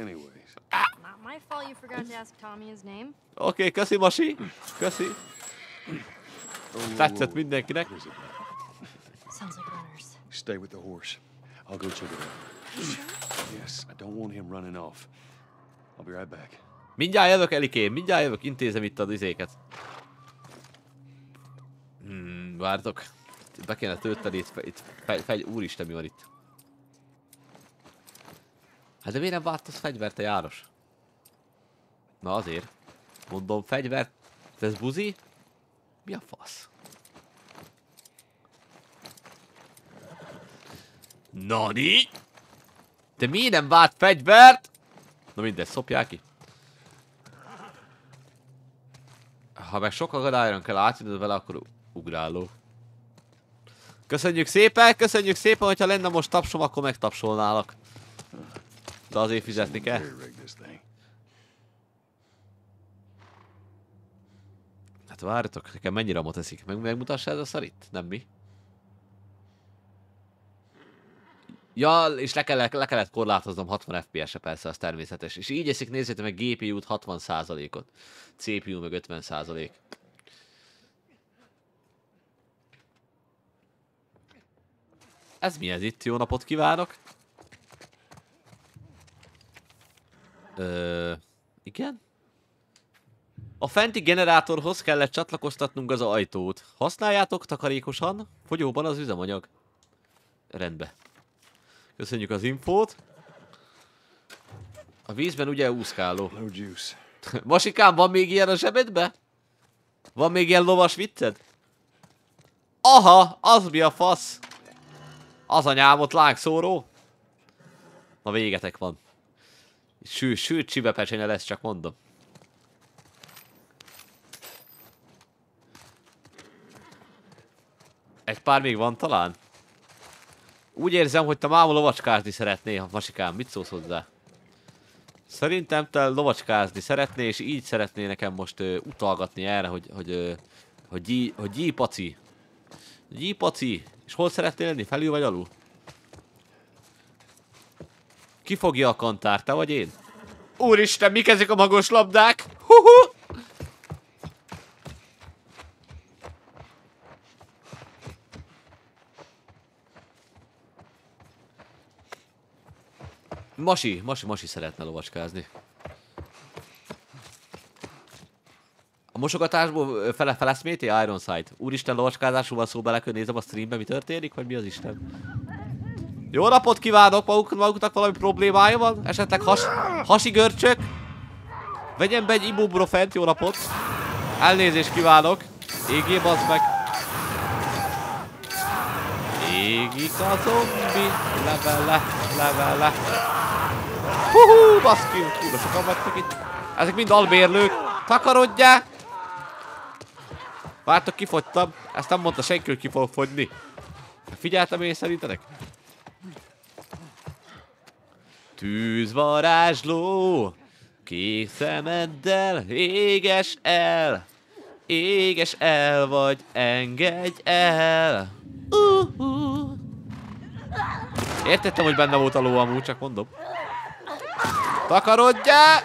Oké, köszi, Masi. Köszi. Tetszett mindenkinek. Stay with the horse. I'll go check it out. Yes, I don't want him running off. I'll be right back. Mindjárt jövök, Elikém, mindjárt jövök, intézem itt az izéket. Vártok. Be kéne tölteni itt úristen, mi van itt? Hát de miért nem vártasz fegyvert, te járos? Na azért. Mondom, fegyvert. Ez buzi? Mi a fasz? Nani? Te miért nem várt fegyvert? Na mindegy, szopják ki. Ha meg sok akadályon kell átjönöd vele, akkor ugráló. Köszönjük szépen, hogyha lenne most tapsom, akkor megtapsolnálak. De azért fizetni kell. Hát várjatok, nekem mennyi ramot eszik? Megmutassa ez a szar itt? Nem mi? Ja, és le kellett korlátoznom 60 FPS-re persze, az természetes. És így eszik, nézzétek meg GPU-t 60%-ot. CPU meg 50%. Ez mi ez itt? Jó napot kívánok! Igen? A fenti generátorhoz kellett csatlakoztatnunk az ajtót. Használjátok takarékosan, fogyóban az üzemanyag. Rendben. Köszönjük az infót. A vízben ugye úszkáló. No juice. Masikám, van még ilyen a zsebedbe? Van még ilyen lovas vicced? Aha, az mi a fasz? Az anyámot lángszóró? Na végetek van. Sőt, csibepecsenye lesz, csak mondom. Egy pár még van talán? Úgy érzem, hogy te máma lovacskázni szeretnél, Masikám. Mit szólsz hozzá? Szerintem te lovacskázni szeretnél, és így szeretnél nekem most utalgatni erre, hogy gyípaci. Gyípaci. És hol szeretnél lenni? Felül vagy alul? Ki fogja a kantárt, te vagy én? Úristen, mik ezek a magos labdák? Huhu! Masi szeretne lovacskázni. A mosogatásból feleszméti Ironside. Úristen, lovacskázásról van szó, bele kell nézem a streambe, mi történik, vagy mi az Isten? Jó napot kívánok! Maguknak valami problémája van? Esetleg hasi görcsök? Vegyen be egy ibuprofent, jó napot! Elnézést kívánok! Égjé, bazd meg! Égik a zombi! Levele! Huhu, baszki! Túl sokan vagytok itt! Ezek mind albérlők! Takarodjál! Vártok, kifogytam. Ezt nem mondta senki, hogy ki fog fogyni. Figyeltem én szerintetek? Tűzvarázsló, kék szemeddel, éges el, vagy engedj el. Értettem, hogy benne volt a ló amúgy, csak mondom. Takarodjál!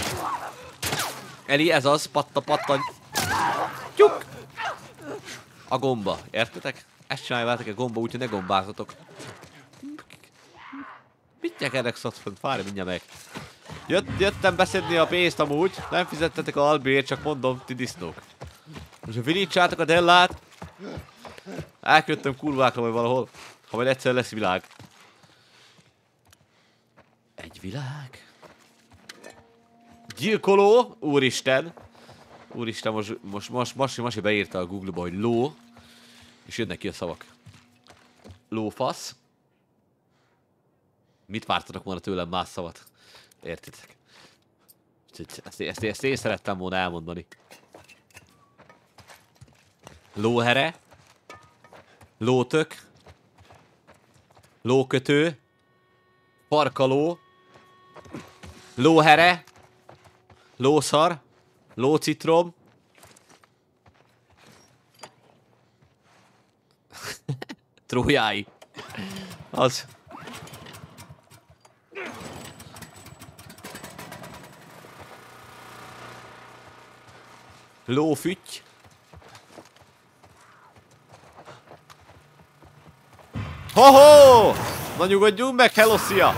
Eli, ez az, pattanj. Tyuk! A gomba, értetek? Ezt csináljátok a gomba, úgyhogy ne gombázzatok. Mit nyekerek szatfönt? Várj, mindjárt meg. Jöttem beszedni a pénzt amúgy. Nem fizettetek a albért, csak mondom, ti disznók. Most virítsátok a Dellát. Elköttem kurvákra vagy valahol. Ha majd egyszer lesz világ. Egy világ? Gyilkoló? Úristen! Úristen, most Masi beírta a Google-ba, hogy ló. És jönnek ki a szavak. Lófasz. Mit vártatok volna tőlem más szavat? Értitek? Ezt én szerettem volna elmondani. Lóhere. Lótök. Lókötő. Farkaló. Lóhere. Lószar. Lócitrom. Trójái. Az. Lófütty. Ho-ho! Na nyugodjunk meg, hello, szia!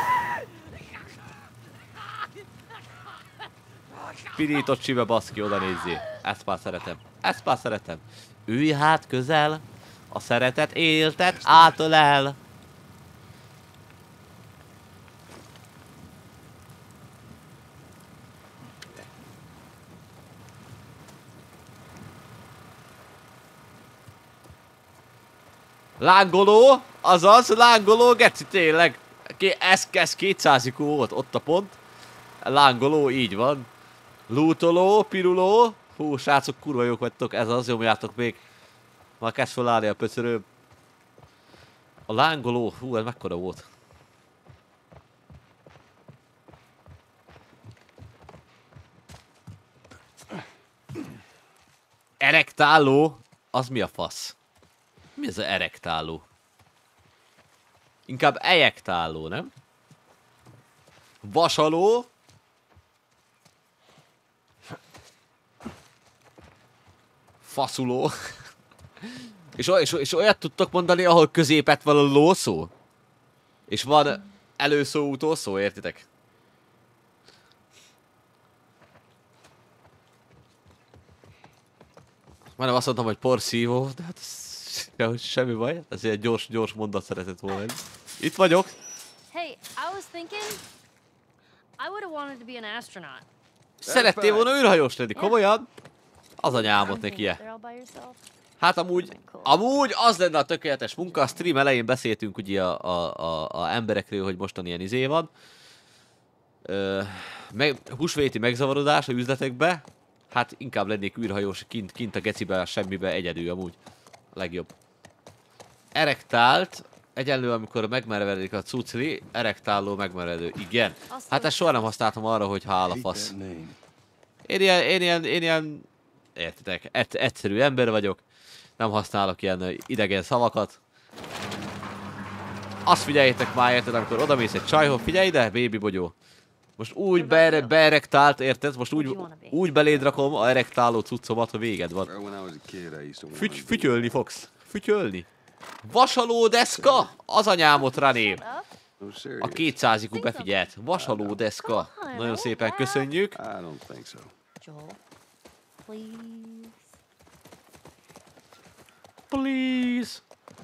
Pirított csibe, baszki, oda nézzé. Ezt már szeretem. Ülj hát közel, a szeretet éltet átölel. Lángoló, azaz, lángoló, geci, tényleg. Ez 200 IQ volt, ott a pont. Lángoló, így van. Lootoló, piruló. Hú, srácok, kurva jók vagytok, ez az, nyomjátok még. Már kezd felállni a pöcörőm. A lángoló, hú, ez mekkora volt. Erektáló, az mi a fasz? Mi ez az erektáló? Inkább ejektáló, nem? Vasaló. Faszuló. és olyat tudtok mondani, ahol középet van a lószó? És van előszó, utószó, értitek? Majdnem azt mondtam, hogy porszívó, de hát ez semmi baj. Ez egy gyors mondat szeretett volna. Itt vagyok. Hey, I was thinking I would have wanted to be an astronaut. Szerettél volna űrhajós lenni, komolyan? Az anyámot Think neki there all by yourself? Hát amúgy az lenne a tökéletes munka. A stream elején beszéltünk ugye a emberekről, hogy mostan ilyen izé van. Húsvéti megzavarodás a üzletekbe. Hát inkább lennék űrhajós kint a gecibe, semmibe egyedül amúgy. A legjobb. Erektált. Egyenlő, amikor megmerevedik a cucli. Erektáló megmeredő. Igen. Hát ezt soha nem használtam arra, hogy hál a fasz. Én ilyen értitek, egyszerű ember vagyok. Nem használok ilyen idegen szavakat. Azt figyeljétek már, érted, amikor odamész egy csajhoz, figyelj ide, baby bogyó. Most úgy beerektált, érted? Most úgy beléd rakom a erektáló cuccomat, hogy véged van. Fütyölni fogsz. Fütyölni. Vasaló deszka? Az anyámot, Rané. A 200 IQ befigyelt. Vasaló deszka. Nagyon szépen köszönjük. Joel, please. Please.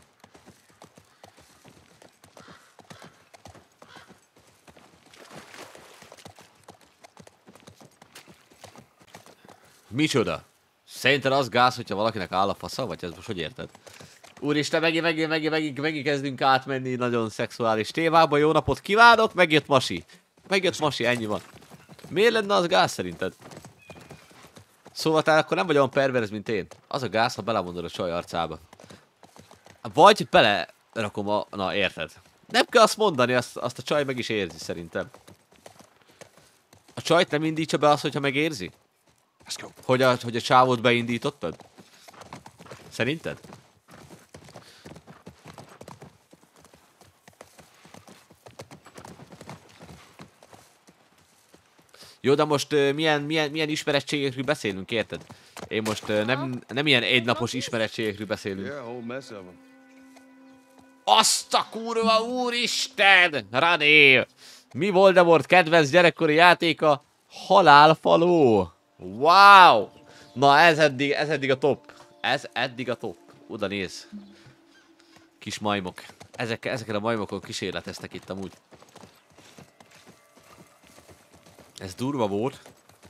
Micsoda? Szerinted az gáz, hogyha valakinek áll a fasza? Vagy ez most hogy érted? Úristen, megint kezdünk átmenni nagyon szexuális témába. Jó napot kívánok, megjött Masi. Megjött Masi, ennyi van. Miért lenne az gáz szerinted? Szóval te akkor nem vagy olyan perverz, mint én. Az a gáz, ha belemondod a csaj arcába. Vagy belerakom a... Na, érted. Nem kell azt mondani, azt a csaj meg is érzi szerintem. A csajt nem indítsa be azt, hogyha megérzi? Hogy a csávót beindítottad? Szerinted? Jó, de most milyen ismerettségekről beszélünk, érted? Én most nem ilyen egynapos ismerettségekről beszélünk. Azt a kurva úristen! Rané! Mi Voldemort kedvenc gyerekkori játéka? Halálfaló! Wow! Na ez eddig a top. Ez eddig a top. Oda néz. Kis majmok. Ezekkel a majmokon kísérleteztek itt amúgy. Ez durva volt.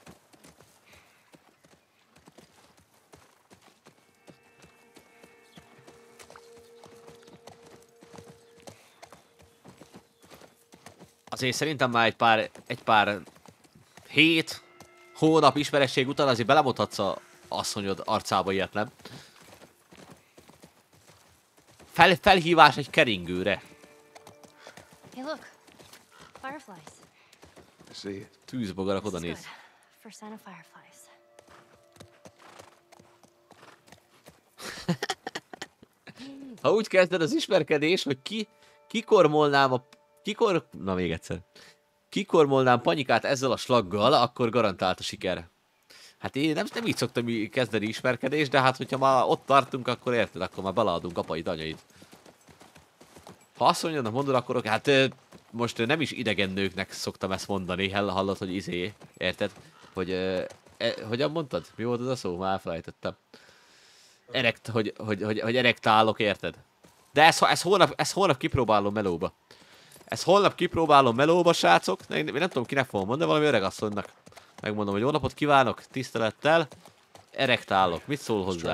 Azért szerintem már egy pár hét, hónap ismeretség után azért belemondhatsz a asszonyod arcába ilyet, nem? Felhívás egy keringőre. Hey, look. Fireflies. I see it. Tűzbogarak, oda This is néz. good. First sign of fireflies. Ha úgy kezded az ismerkedés, hogy kikormolnám na még egyszer. Kikormolnám Panyikát ezzel a slaggal, akkor garantált a siker. Hát én nem így szoktam kezdeni ismerkedést, de hát hogyha már ott tartunk, akkor érted, akkor már beleadunk apait, anyait. Ha azt mondod, akkor hát most nem is idegen nőknek szoktam ezt mondani, hallod, hogy izé, érted? Hogy, hogyan mondtad? Mi volt az a szó? Már elfelejtettem. Hogy erektálok, érted? De ezt holnap kipróbálom melóba. Ezt holnap kipróbálom melóba, srácok. Én nem tudom, kinek fogom mondani, valami öregasszonynak. Megmondom, hogy jó napot kívánok, tisztelettel. Erektálok. Mit szól hozzá?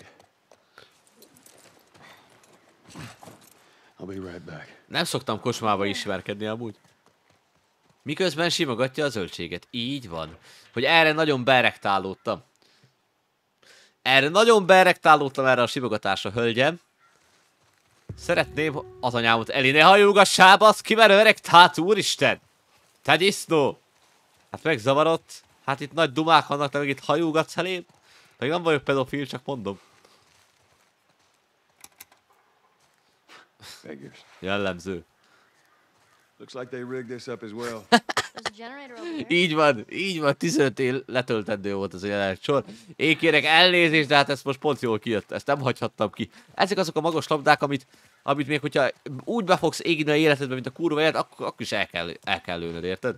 Nem szoktam kocsmába ismerkedni amúgy. Miközben simogatja a zöldséget. Így van. Hogy erre nagyon beerektálódtam. Erre a simogatásra, hölgyem. Szeretném az anyámot elé, ne hajógassál, baszki, mert erektált, úristen! Te disznó! Hát megzavarott. Hát itt nagy dumák vannak, te meg itt hajógatsz elém. Meg nem vagyok pedofil, csak mondom. Figures. Jellemző. Looks like they rigged this up as well. There's a generator over there. Így van, 15 év letöltendő volt az a jelenet sor. Én kérek elnézést, de hát ez most pont jól kijött, ezt nem hagyhattam ki. Ezek azok a magas labdák, amit még hogyha úgy be fogsz égni a életedbe, mint a kurva élet, akkor is el kell lőnöd, érted?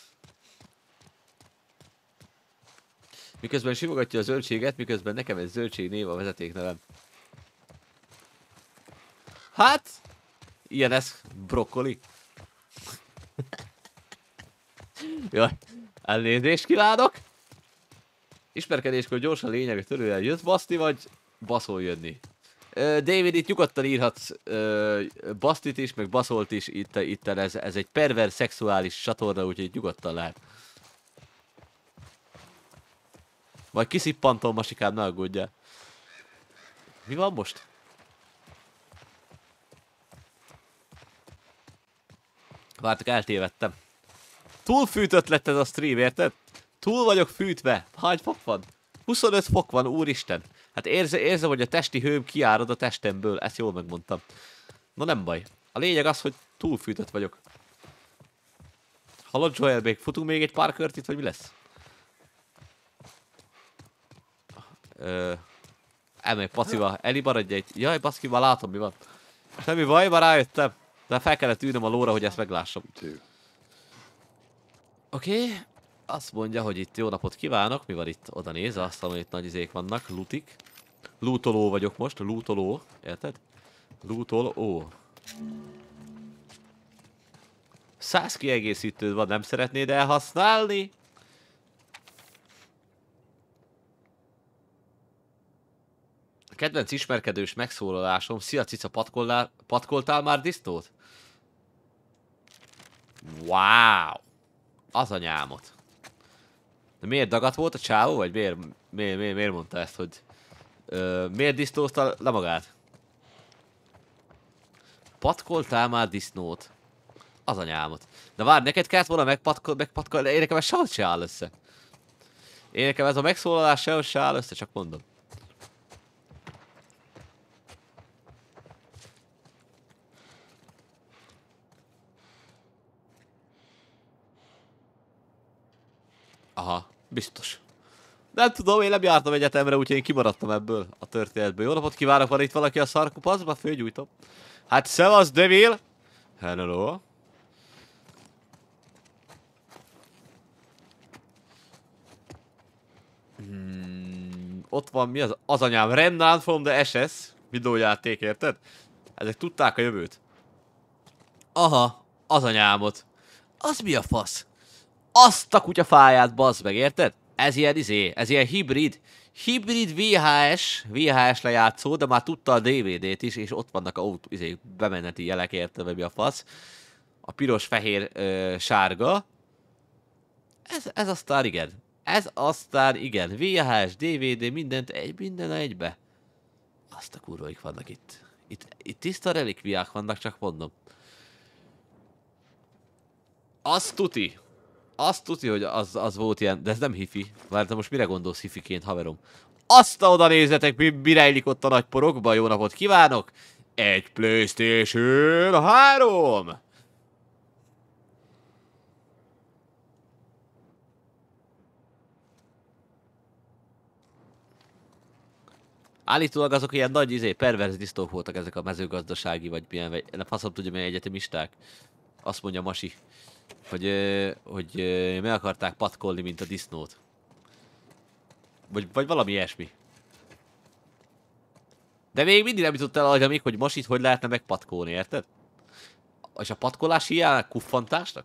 Miközben simogatja a zöldséget, miközben nekem egy zöldség név a vezetéknevem. Hát, ilyen ez, brokkoli. Jaj, elnézést kívánok! Ismerkedéskor gyorsan lényegre törően jössz baszni, vagy baszol jönni? David, itt nyugodtan írhatsz basztit is, meg baszolt is, itt ez egy pervers szexuális csatorna, úgyhogy nyugodtan lehet. Majd kiszippantom, masikám, ne aggódjál. Mi van most? Vártok, eltévedtem. Túl fűtött lett ez a stream, érted? Túl vagyok fűtve. Hány fok van? 25 fok van, úristen. Hát érzem, hogy a testi hőm kiárad a testemből. Ezt jól megmondtam. Na nem baj. A lényeg az, hogy túl fűtött vagyok. Hallod, Joel, még futunk még egy pár kört itt, vagy mi lesz? Elmegy pacival. Eli, maradj egy. Jaj, baszki, már látom, mi van. Semmi baj, már rájöttem. De fel kellett ülnöm a lóra, hogy ezt meglássam. Oké. Azt mondja, hogy itt jó napot kívánok. Mi van itt? Oda néz, azt mondom, hogy itt nagy izék vannak. Lutik. Lootoló vagyok most. Lootoló. Érted? Lootoló. 100 kiegészítőd van, nem szeretnéd elhasználni? A kedvenc ismerkedős megszólalásom. Szia cica, patkoltál már disztót? Wow! Az anyámot. De miért dagat volt a csávó, vagy miért mondta ezt, hogy... miért disztózta le magát? Patkoltál már disznót? Az anyámot. De várj, neked kellett volna megpatkolni, én nekem ez sehogy se áll össze. Én nekem ez a megszólalás sehogy se áll össze, csak mondom. Aha, biztos. Nem tudom, én nem jártam egyetemre, úgyhogy én kimaradtam ebből a történetből. Jó napot kívánok, van itt valaki a szarkupaszba? Fölgyújtom. Hát szevasz, Devil! Hello. Ott van mi az anyám? Remnant from the SS videójáték, érted? Ezek tudták a jövőt. Aha, az anyámot. Az mi a fasz? Azt a kutyafáját, bazd meg, érted? Ez ilyen hibrid VHS lejátszó, de már tudta a DVD-t is, és ott vannak a bemeneti jelek, érted, vagy mi a fasz. A piros, fehér, sárga. Ez aztán igen. Ez aztán igen. VHS, DVD, minden egybe. Azt a kurvaik vannak itt. Itt tiszta relikviák vannak, csak mondom. Azt tuti, hogy az volt ilyen, de ez nem hifi. Várj, most mire gondolsz hifiként, haverom? Azt oda nézzetek, mi rejlik ott a nagy porokba, jó napot kívánok! Egy PlayStation 3! Állítólag azok ilyen nagy perverz disztók voltak ezek a mezőgazdasági, vagy milyen, vagy nem faszom tudja, milyen egyetemisták. Azt mondja Masi. Hogy meg akarták patkolni, mint a disznót. Vagy valami ilyesmi. De még mindig nem jutott el agyamig, hogy Masit hogy lehetne megpatkolni, érted? És a patkolás hiány kuffantásnak?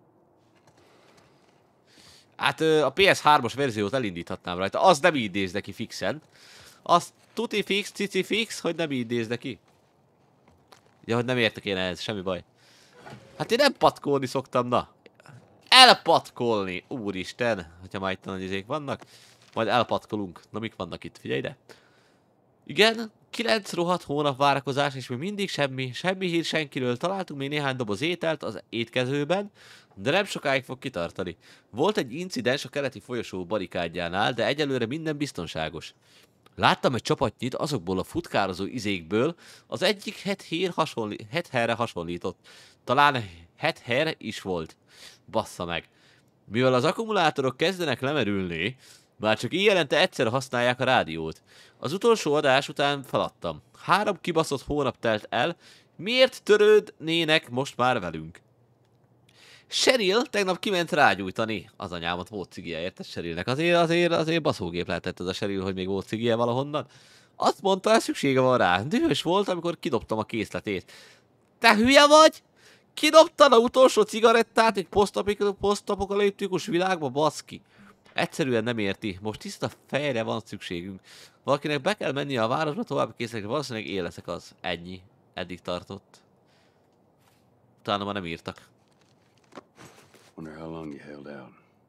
Hát a PS3-os verziót elindíthatnám rajta. Az nem így néz neki fixen. Az tuti fix, cici fix, hogy nem így néz neki. Ja, hogy nem értek én ehhez, semmi baj. Hát én nem patkolni szoktam, na. Elpatkolni, úristen, hogyha már itt a nagy izék vannak. Majd elpatkolunk. Na, mik vannak itt, figyelj ide. Igen, 9 rohadt hónap várakozás, és még mindig semmi hír senkiről. Találtunk még néhány doboz ételt az étkezőben, de nem sokáig fog kitartani. Volt egy incidens a keleti folyosó barikádjánál, de egyelőre minden biztonságos. Láttam egy csapatnyit azokból a futkározó izékből, az egyik Headhairre hasonlított. Talán Headhair is volt. Bassza meg. Mivel az akkumulátorok kezdenek lemerülni, már csak éjjelente egyszer használják a rádiót. Az utolsó adás után feladtam. 3 kibaszott hónap telt el, miért törődnének most már velünk? Cheryl tegnap kiment rágyújtani. Az anyámat volt cigie, érted Cherylnek? Azért baszógép lehetett ez a Cheryl, hogy még volt cigie valahonnan. Azt mondta, hogy szüksége van rá. Dühös volt, amikor kidobtam a készletét. Te hülye vagy? Kidobtad a utolsó cigarettát egy posztapokaliptikus világba, baszki. Egyszerűen nem érti. Most tiszta fejre van szükségünk. Valakinek be kell mennie a városba, további készletekre, valószínűleg én leszek az. Ennyi. Eddig tartott. Utána már nem írtak. Wonder how long you held out.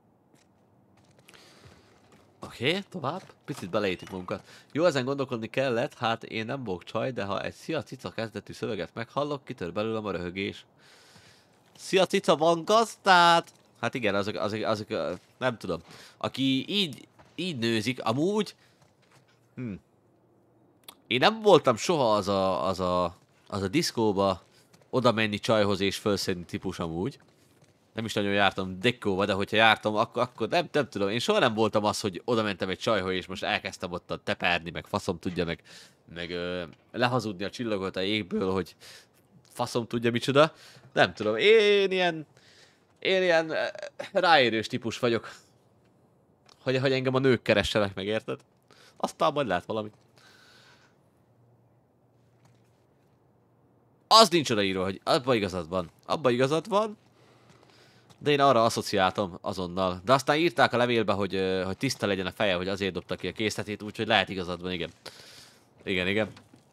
Oké, tovább. Picit beleétjük magunkat. Jó, ezen gondolkodni kellett, hát én nem vagyok csaj, de ha egy szia cica kezdetű szöveget meghallok, kitör belőlem a röhögés. Szia cica, van gazdát? Hát igen, azok nem tudom. Aki így nőzik, amúgy... Én nem voltam soha az a diszkóba oda menni csajhoz és felszedni típus amúgy. Nem is nagyon jártam dekkóba, de hogyha jártam, akkor nem tudom. Én soha nem voltam az, hogy oda mentem egy csajhoz és most elkezdtem ott teperni, meg faszom tudja, meg lehazudni a csillagot a jégből, hogy faszom tudja micsoda. Nem tudom, én ilyen ráérős típus vagyok. Hogy engem a nők keressenek meg, érted? Aztán majd lehet valami. Az nincs odaírva, hogy abban igazad van. De én arra asszociáltam azonnal. De aztán írták a levélbe, hogy tiszta legyen a feje, hogy azért dobta ki a készletét, úgyhogy lehet igazad van, igen. Igen.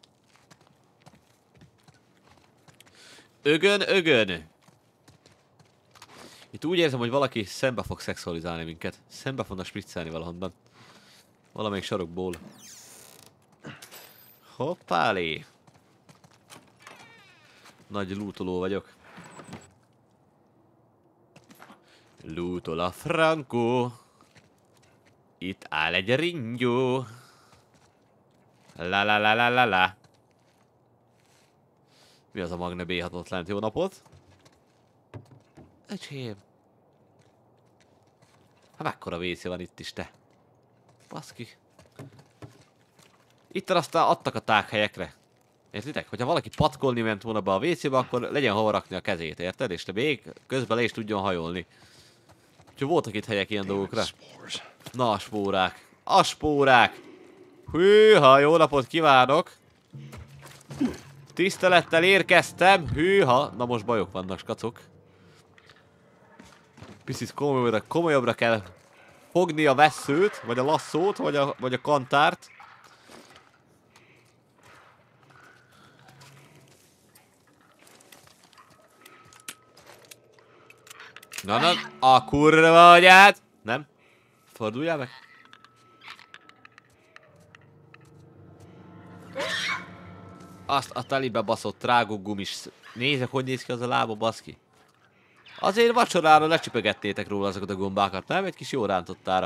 Ögön. Itt úgy érzem, hogy valaki szembe fog szexualizálni minket. Szembe fognak spriccelni valahonnan. Valamelyik sarokból. Hoppálé. Nagy lootoló vagyok. Lootol a Franco. Itt áll egy ringyó. La. Mi az a Magne B6 ott lent? Jó napot? Öcsém. Hát mekkora WC van itt is, te? Baszki. Itt aztán adtak a tághelyekre. Értitek? Hogyha valaki patkolni ment volna be a WC-be, akkor legyen hova rakni a kezét, érted? És te még közben le is tudjon hajolni. Úgyhogy voltak itt helyek ilyen dolgokra. Na, a spórák. Hűha, jó napot kívánok! Tisztelettel érkeztem, hűha! Na most bajok vannak, skacok. Picit komolyabbra kell fogni a vesszőt, vagy a lasszót, vagy a kantárt. Na, a kurva agyát! Nem? Forduljál meg? Azt a telibe baszott rágógumis. Nézzek, hogy néz ki az a lába, baszki. Azért vacsorára lecsüpögettétek róla azokat a gombákat, nem? Egy kis jó rántottára.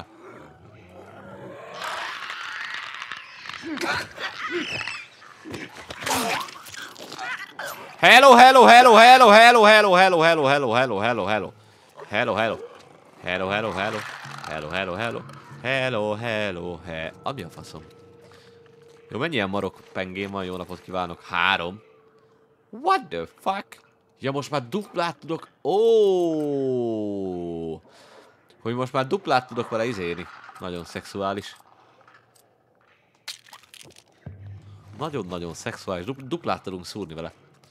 Hello. Ami a faszom. Jó, mennyi ilyen marok pengém van? Jó napot kívánok. 3. What the fuck? Ja, most már duplát tudok... Hogy most már duplát tudok vele izélni. Nagyon szexuális. Nagyon-nagyon szexuális. Duplát tudunk szúrni vele.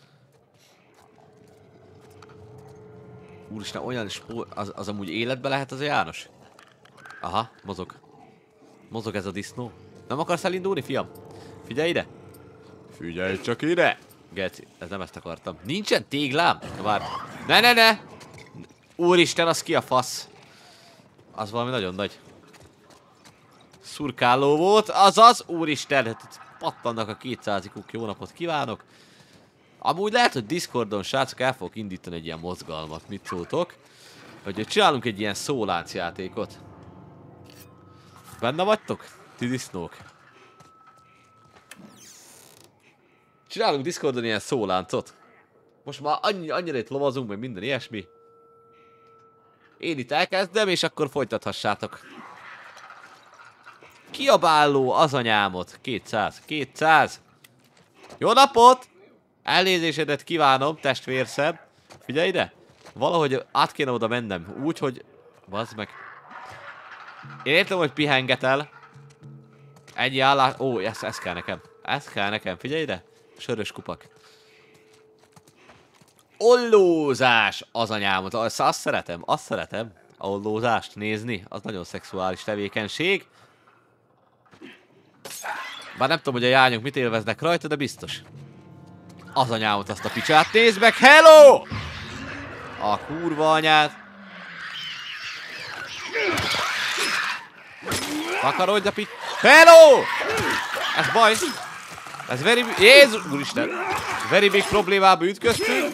Úristen, olyan spór... Az amúgy életbe lehet az a János? Aha, mozog. Mozog ez a disznó. Nem akarsz elindulni, fiam? Figyelj ide! Figyelj csak ide! Geci, ez nem ezt akartam. Nincsen téglám? Várj. Ne! Úristen, az ki a fasz? Az valami nagyon nagy. Szurkáló volt, azaz! Úristen, pattannak a 200-ikuk. Jó napot kívánok! Amúgy lehet, hogy Discordon, srácok, el fogok indítani egy ilyen mozgalmat. Mit szóltok? Hogy csinálunk egy ilyen szóláncjátékot. Benne vagytok? Ti disznók? Csinálunk Discordon ilyen szóláncot. Most már annyira itt lovazunk, meg minden ilyesmi. Én itt elkezdem, és akkor folytathassátok. Kiabáló az anyámot. 200. 200. Jó napot! Elnézésedet kívánom, testvérszem. Figyelj ide! Valahogy át kéne oda mennem. Úgy, hogy... Bazd meg. Én értem, hogy pihengetel. Ennyi állás... Ó, ez kell nekem. Ez kell nekem. Figyelj ide! Sörös kupak. Ollózás az anyámot. Azt szeretem. Azt szeretem. A ollózást nézni. Az nagyon szexuális tevékenység. Bár nem tudom, hogy a jányok mit élveznek rajta, de biztos. Az anyámot, azt a picsát nézd meg. Hello! A kurva anyát. Takarodj a pics... Hello! Ez baj. Ez Jézus úristen. Very big problémába ütköztünk.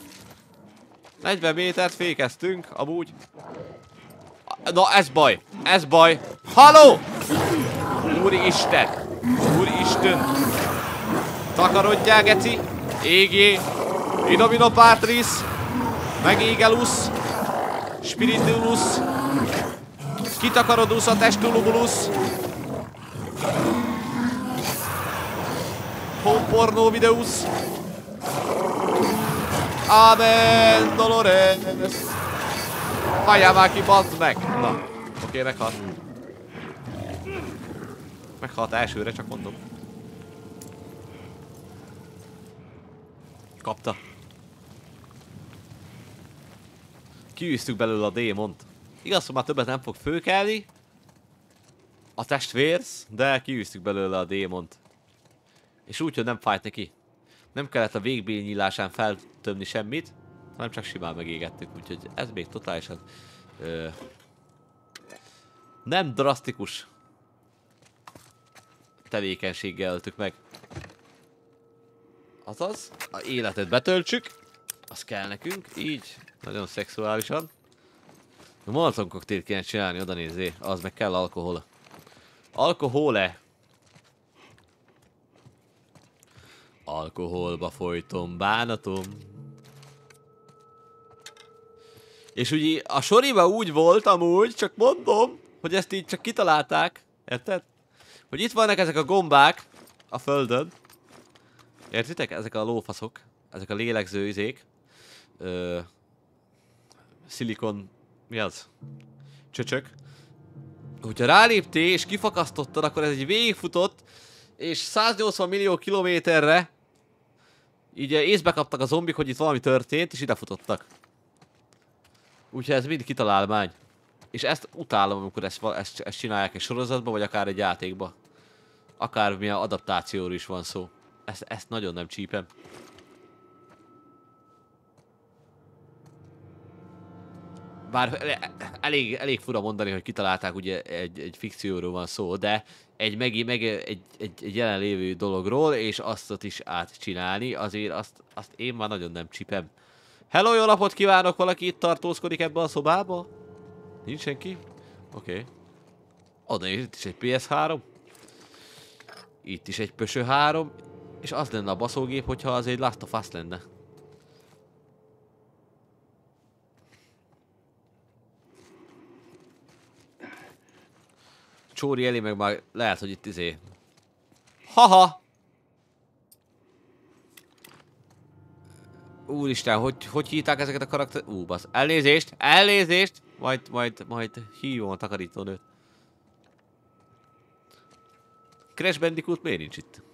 40 métert fékeztünk, amúgy. Na, ez baj. Ez baj. Halló! Úristen. Úristen. Takarodjál, geci. Égjé. Inomino Patris. Megégelus. Spiritulus. Kitakarodus a testulubulus. Home porno videus. Amen, Dolores. Halljál már ki, bazd meg. Na, oké, meghalt. Meghalt elsőre, csak mondom. Kapta. Kiűztük belőle a démont. Igaz, hogy már többet nem fog fölkelni a testvérsz, de kiűztük belőle a démont. És úgy, hogy nem fájt neki. Nem kellett a végbél nyílásán feltömni semmit, hanem csak simán megégettük, úgyhogy ez még totálisan nem drasztikus tevékenységgel öltük meg. Azaz, a életet betöltsük, az kell nekünk, így, nagyon szexuálisan. A Molotov koktélt kéne csinálni, oda nézzé, az meg kell alkohol. Alkohol-e? Alkoholba folytom bánatom. És ugye a soriba úgy volt amúgy, csak mondom, hogy ezt így csak kitalálták. Érted? Hogy itt vannak ezek a gombák a földön. Értitek? Ezek a lófaszok. Ezek a lélegző izék. Szilikon... Mi az? Csöcsök. Hogyha ráléptél és kifakasztottad, akkor ez egy végigfutott, és 180 millió kilométerre így észbe kaptak a zombik, hogy itt valami történt, és ide futottak. Úgyhogy ez mind kitalálmány. És ezt utálom, amikor ezt csinálják egy sorozatban, vagy akár egy játékban. Akármilyen adaptációról is van szó. Ezt nagyon nem csípem. Bár elég fura mondani, hogy kitalálták, ugye egy fikcióról van szó, de egy jelenlévő dologról, és azt is átcsinálni, azért azt én már nagyon nem csipem. Hello, jó napot kívánok! Valaki itt tartózkodik ebbe a szobába? Nincs senki? Oké. Oda itt is egy PS3. Itt is egy Pösö 3. És az lenne a baszógép, hogyha az egy Last of Us lenne. Csóri elé meg már lehet, hogy itt izé... Haha! Úristen, hogy hívták ezeket a karakter... basz. Elnézést! Elnézést! Majd hívom a takarítónőt. Crash Bandicoot miért nincs itt?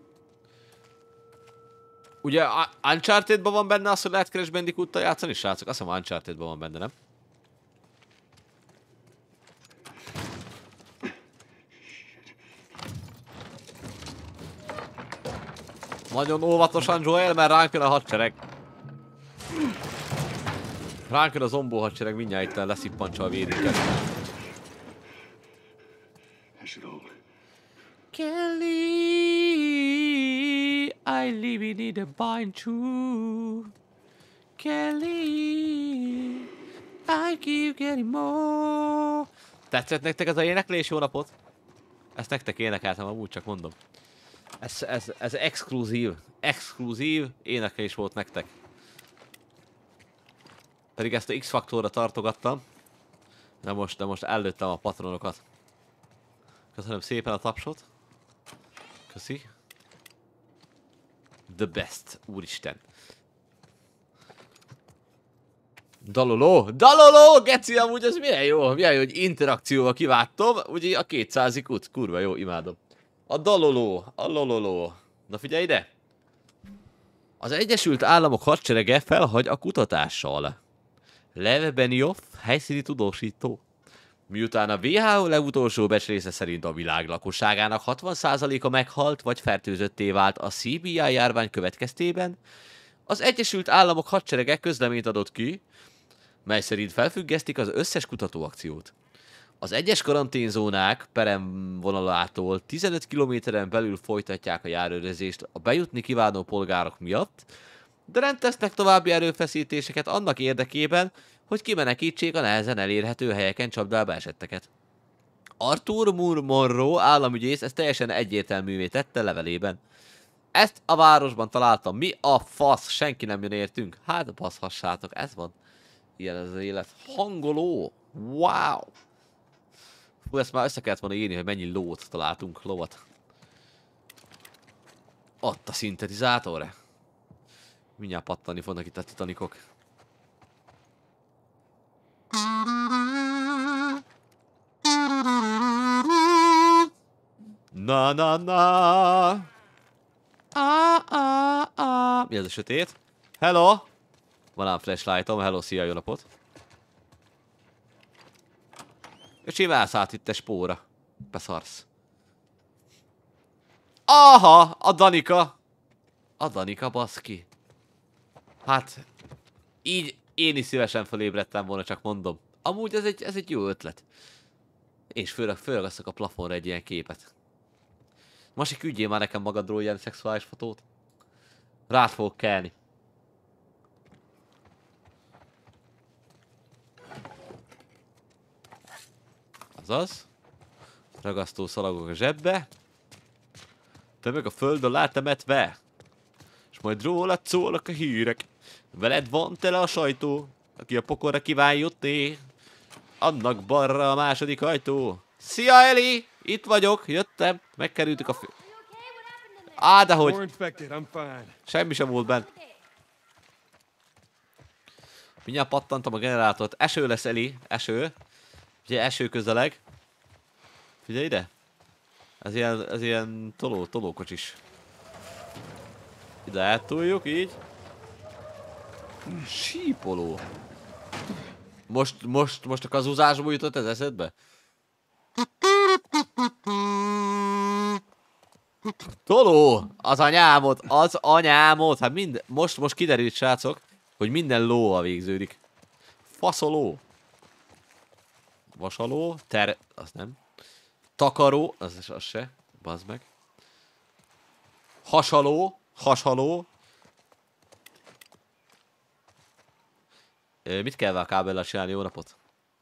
Ugye Uncharted-ban van benne az, hogy lehet Crash Bandicoot-tal játszani, srácok? Azt hiszem Uncharted-ban van benne, nem? Nagyon óvatosan, Joel, mert ránk jön a hadsereg. Ránk jön a zombó hadsereg, mindjárt itt leszippancsa a védünket. Kelly, I live in the bind too. Kelly, I keep getting more. Tetszett nektek ez a éneklés? Jó napot! Ezt nektek énekeltem, amúgy csak mondom. Ez exkluzív énekelés volt nektek. Pedig ezt a X-faktorra tartogattam. De most ellőttem a patronokat. Köszönöm szépen a tapsot. Köszi. The best, úristen. Daloló, geci, amúgy ez milyen jó, hogy interakcióval kiváltom, ugye a 200-ig út, kurva jó, imádom. A lololó. Na figyelj ide! Az Egyesült Államok hadserege felhagy a kutatással. Lev Benioff, helyszíni tudósító. Miután a WHO legutolsó becslése szerint a világ lakosságának 60%-a meghalt vagy fertőzötté vált a CBI járvány következtében, az Egyesült Államok hadserege közleményt adott ki, mely szerint felfüggesztik az összes kutatóakciót. Az egyes karanténzónák peremvonalától 15 kilométeren belül folytatják a járőrözést a bejutni kívánó polgárok miatt, de nem tesznek további erőfeszítéseket annak érdekében, hogy kimenekítsék a nehezen elérhető helyeken csapdába esetteket. Arthur Moore Monroe államügyész ezt teljesen egyértelművé tette levelében. Ezt a városban találtam. Mi a fasz? Senki nem jön értünk. Hát baszhassátok, ez van. Ilyen ez az élet. Hangoló. Wow. Fú, ezt már össze kellett volna írni, hogy mennyi lót találtunk. Lovat. Ott a szintetizátor. Mindjárt pattani fognak itt a titanikok. Na. Mi ez a sötét? Hello! Van ám flashlightom, hello, szia, jó napot! És csinálsz át itt te spóra. Beszarsz. Aha! A Danika! A Danika, baszki. Hát... Így én is szívesen felébredtem volna, csak mondom. Amúgy ez egy jó ötlet. És fölragasztok a plafonra egy ilyen képet. Most küldjél már nekem magadról ilyen szexuális fotót. Rád fogok kelni. Azaz. Ragasztó szalagok a zsebbe. Te meg a földön látemetve. És majd rólad szólnak a hírek. Veled van tele a sajtó. Aki a pokorra kíván jutni. Annak balra a második ajtó. Szia, Eli! Itt vagyok, jöttem. Megkerültük a fő... Á, dehogy. Semmi sem volt bent. Mindjárt pattantam a generátort. Eső lesz, Eli. Eső. Ugye eső közeleg. Figyelj ide. Ez ilyen tolókocsis. Ide eltoljuk, így. Sípoló. Most a kazúzásból jutott ez eszedbe? Toló! Az anyámot! Hát most kiderült, srácok, hogy minden lóval végződik. Faszoló. Vasaló. Az nem. Takaró. Az se. Bazd meg. Hasaló. Mit kell a kábellel csinálni? Jó napot?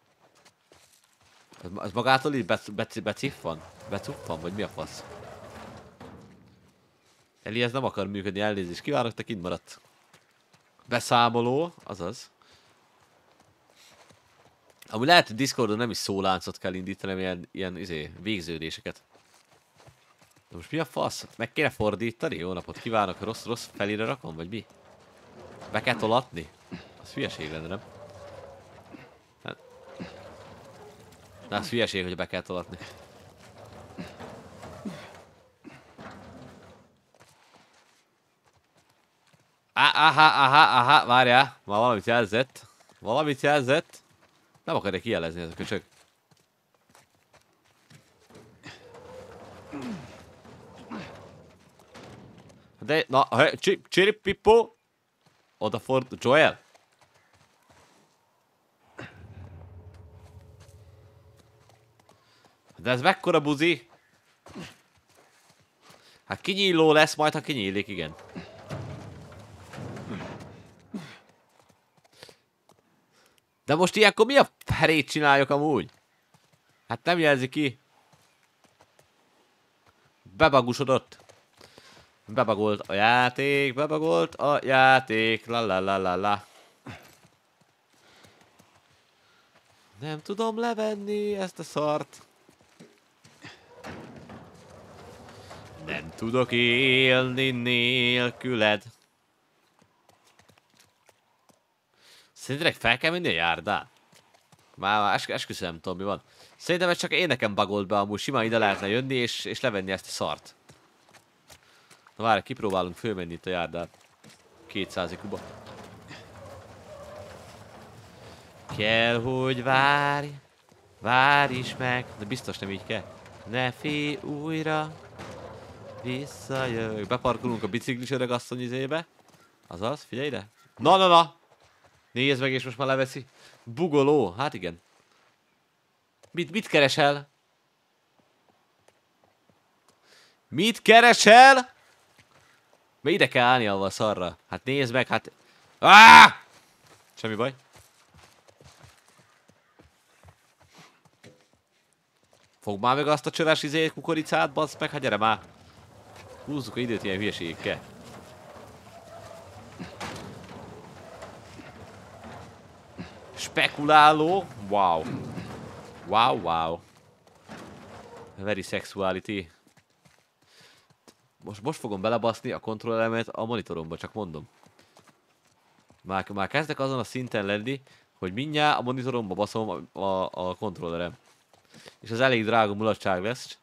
Ez magától így beciffan? Becuffan? Vagy mi a fasz? Eli, ez nem akar működni, elnézést kívánok, te kint maradt. Beszámoló, azaz. Amúgy lehet, hogy Discordon nem is szóláncot kell indítani, ilyen végződéseket. De most mi a fasz? Meg kéne fordítani? Jó napot kívánok, rossz felére rakom, vagy mi? Be kell tolatni? Az hülyeség lenne, nem? Na, az hülyeség, hogy be kell tolatni. Aha, várjál. Már valamit jelzett. Nem akarja kijelezni ez a köcsög. De, na, csiripipó. Odafordul, Joel. De ez mekkora buzi? Hát kinyíló lesz majd, ha kinyílik, igen. De most ilyenkor mi a ferét csináljak amúgy? Hát nem jelzi ki. Bebagusodott. Bebagolt a játék, bebagolt a játék, la la la la la. Nem tudom levenni ezt a szart. Nem tudok élni nélküled. Szerinted fel kell menni a járdán? Már esküszöm, nem tudom mi van. Szerintem ez csak én nekem bagolt be, amúgy simán ide lehetne jönni és levenni ezt a szart. Na várj, kipróbálunk fölmenni itt a járdát. 200 kuba. Kell, hogy várj, várj is meg. De biztos nem így kell. Ne félj újra, visszajövök. Beparkolunk a biciklis öregasszony izébe. Azaz, figyelj ide. Na, na, na! Nézd meg, és most már leveszi. Bugoló, hát igen. Mit keresel? Mit keresel? Mert ide kell állni avval szarra. Hát nézd meg, hát... Ah! Semmi baj. Fogd már meg azt a csöves izét, kukoricát, bassz meg, hát gyere már. Húzzuk a időt ilyen hülyeségekkel. Spekuláló. Wow. Wow, wow. Very sexuality. Most fogom belebaszni a kontrollelemet a monitoromba, csak mondom. Már kezdek azon a szinten lenni, hogy mindjárt a monitoromba baszom a kontrollerem. És az elég drága mulatság lesz.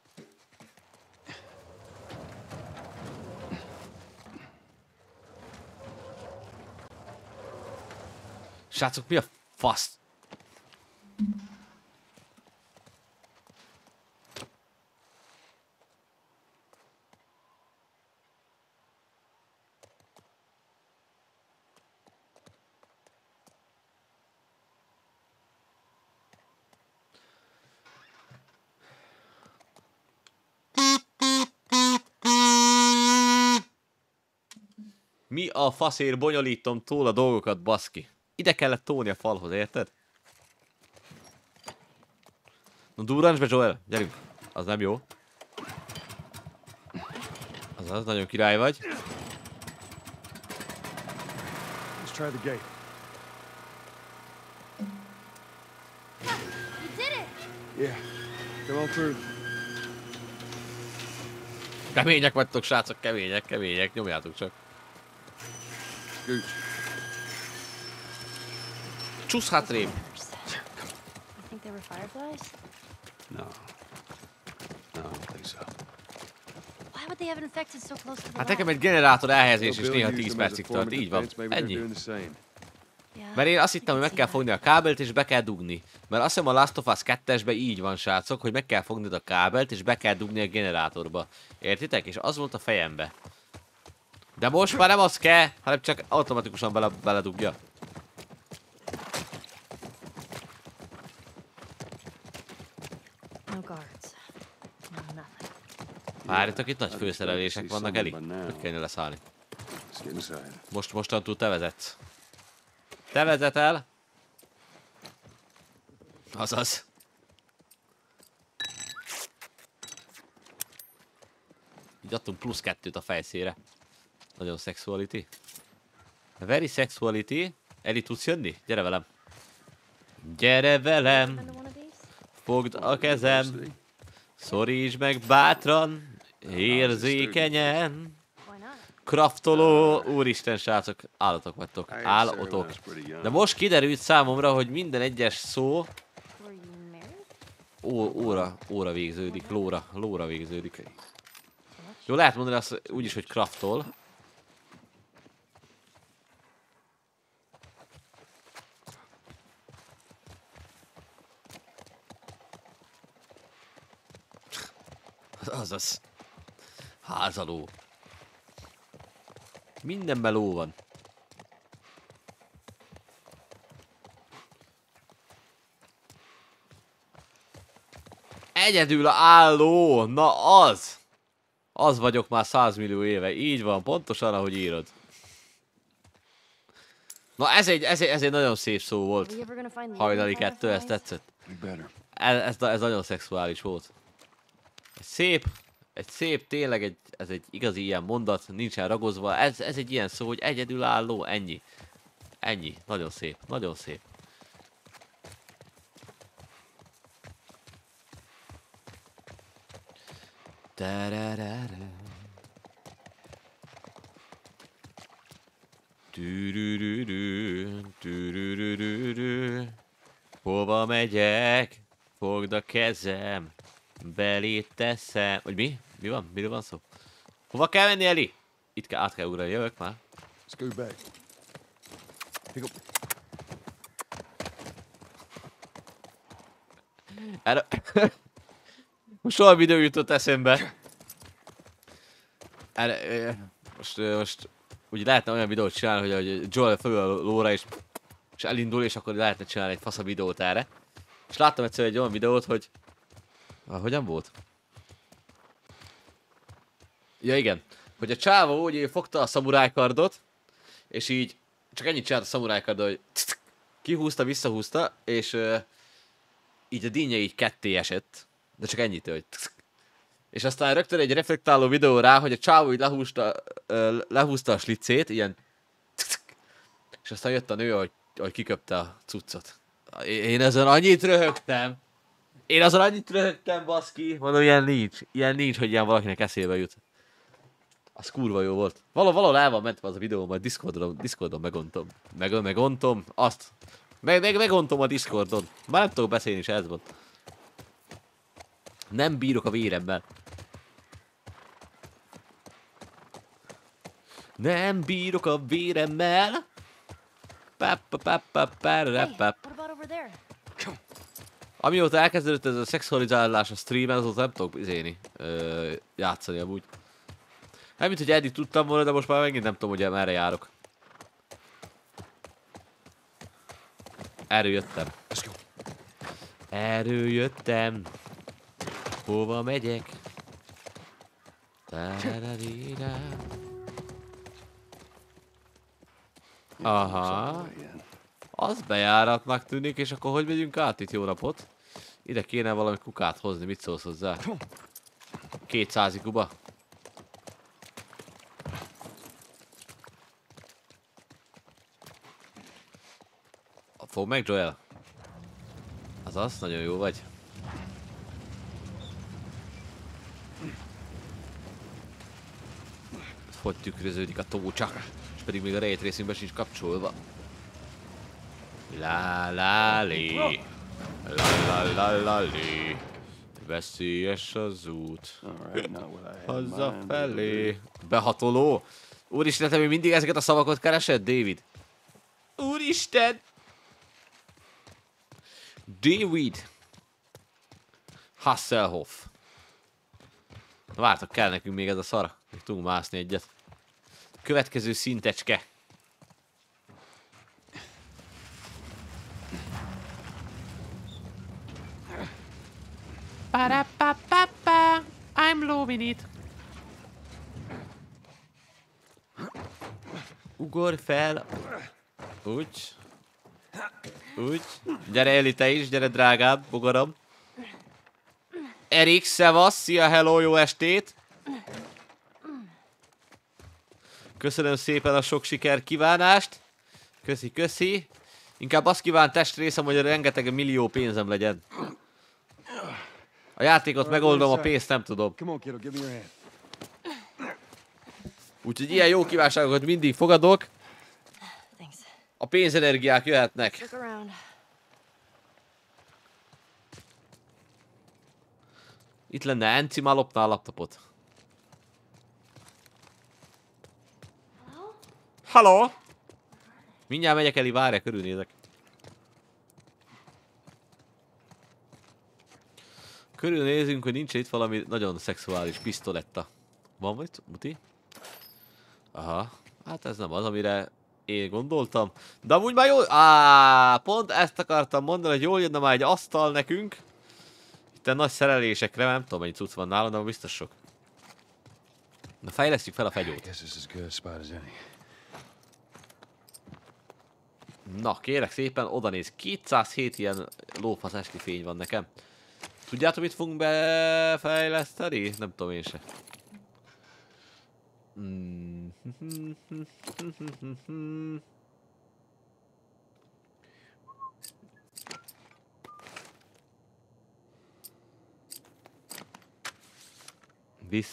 Srácok, mi a fasz? Mi a faszért bonyolítom túl a dolgokat, baszki? Ide kellett tolni a falhoz, érted? No durrancs be, Joel, gyerünk. Az nem jó. Azaz, nagyon király vagy. Let's try the gate. You did it! Yeah. Come on through. Kemények vagytok, srácok, kemények, nyomjátok csak. Scooch. Csúsz hátrébb. You think they were fireflies? No. No, I don't think so. Why would they have infected so close to the Hát nekem lab? egy generátor elhelyezés is Bill néha used 10 them as a percig form tart, of így van. defense. Maybe they're Ennyi. doing the same. Yeah, Mert én azt hittem, hogy I meg can kell see fogni a kábelt és be kell dugni. Mert azt hiszem a Last of Us 2-esben így van, srácok, hogy meg kell fognod a kábelt és be kell dugni a generátorba. Értitek? És az volt a fejembe. De most már nem az kell, hanem csak automatikusan beledugja. that. No guards. No nothing. Várjatok, itt nagy főszerelések vannak, Eli. Hogy kellene leszállni. Let's get inside. Mostantól te vezetsz. Te vezetel. Azaz. Így adtunk plusz 2-t a fejszére. Nagyon sexuality. Very sexuality. Eli, tudsz jönni? Gyere velem. Gyere velem. Into one of these? Fogd a kezem. Szorítsd meg bátran. Érzékenyen. Why not? Kraftoló, úristen srácok, állatok vagytok, I állatok. was pretty young. De most kiderült számomra, hogy minden egyes szó Were you married? óra végződik, lóra végződik. Jó, lehet mondani azt úgyis, hogy kraftol. Azaz. Házaló. Mindenben ló van. Egyedül álló, na az! Az vagyok már 100 millió éve, így van, pontosan ahogy írod. Na ez egy nagyon szép szó Are volt. we ever gonna find Hajnali living 2, ezt fireflies? tetszett. We better. Ez nagyon szexuális volt. Egy egy szép, tényleg ez egy igazi ilyen mondat, nincsen ragozva. Ez egy ilyen szó, hogy egyedülálló, ennyi. Ennyi. Nagyon szép, nagyon szép. Hova megyek? Fogd a kezem. Belét teszem. Vagy mi? Mi van? Miről van szó? Hova kell menni, Eli? Itt kell, át kell ugrani, jövök már. Scoot back. Pick up. Erre... Most soha videó jutott eszembe. Erre... Most... Úgy lehetne olyan videót csinálni, hogy Joel fölül a lóra és elindul, és akkor lehetne csinálni egy fasza videót erre. És láttam egyszer egy olyan videót, hogy... Hogyan volt? Ja igen, hogy a csávó úgy fogta a szamurájkardot, és így csak ennyit csinált a szamurájkardot, hogy kihúzta, visszahúzta, és így a dinnye így ketté esett, de csak ennyit, hogy és aztán rögtön egy reflektáló videó rá, hogy a csávó így lehúzta a slicét, ilyen és aztán jött a nő, hogy kiköpte a cuccot. Én ezen annyit röhögtem. Baszki. Mondom, ilyen nincs, hogy ilyen valakinek eszébe jut. Az kurva jó volt. Valahol el van mentve az a videó, majd Discordon megontom. Megontom azt. Megontom a Discordon. Már nem tudok beszélni se, ez van. Nem bírok a véremmel. Nem bírok a véremmel. Hey, what about over there? Amióta elkezdődött ez a szexualizálás a streamen, azóta nem tudok játszani amúgy. Nem, mint hogy eddig tudtam volna, de most már megint nem tudom, hogy merre járok. Erről jöttem. Hova megyek? Aha. Az bejáratnak tűnik, és akkor hogy megyünk át itt? Jó napot. Ide kéne valami kukát hozni, mit szólsz hozzá? 200 kuba. Fog meg, Joel? Azaz, nagyon jó vagy. Hogy tükröződik a tócsa, és pedig még a Ray Tracingben sincs kapcsolva. La-la-li. La-la-la-la-li. Veszélyes az út. Hazafelé. Behatoló. Úristen, te még mindig ezeket a szavakat keresed, David? Úristen! David Hasselhoff. Vártak, kell nekünk még ez a szar. Még tudunk mászni egyet. Következő szintecske. Pa-da-pa-pa-pa. I'm loving it. Ugorj fel. Úgy. Úgy. Gyere, Eli, te is, gyere, drágább, bogaram. Erik, szevasz, szia, hello, jó estét. Köszönöm szépen a sok siker kívánást. Köszi, köszi. Inkább azt kíván testrészem, hogy rengeteg millió pénzem legyen. A játékot megoldom, a pénzt nem tudom. Úgyhogy ilyen jó kívánságokat mindig fogadok. A pénzenergiák jöhetnek. Itt lenne Enci, már lopná a laptopot. Halló? Mindjárt megyek, Eli, várja, körülnézek. Körülnézünk, hogy nincs itt valami nagyon szexuális pisztoletta. Van vagy, Muti? Aha, hát ez nem az, amire én gondoltam. De amúgy már jól... Pont ezt akartam mondani, hogy jól jönne már egy asztal nekünk. Itt a nagy szerelésekre, nem tudom, mennyi cucc van nálam, de biztos sok. Na, fejlesztjük fel a fegyót. Na, kérek szépen, oda néz. 207 ilyen lófasz esküfény van nekem. Tudjátok, mit fogunk befejleszteni? Nem tudom én se.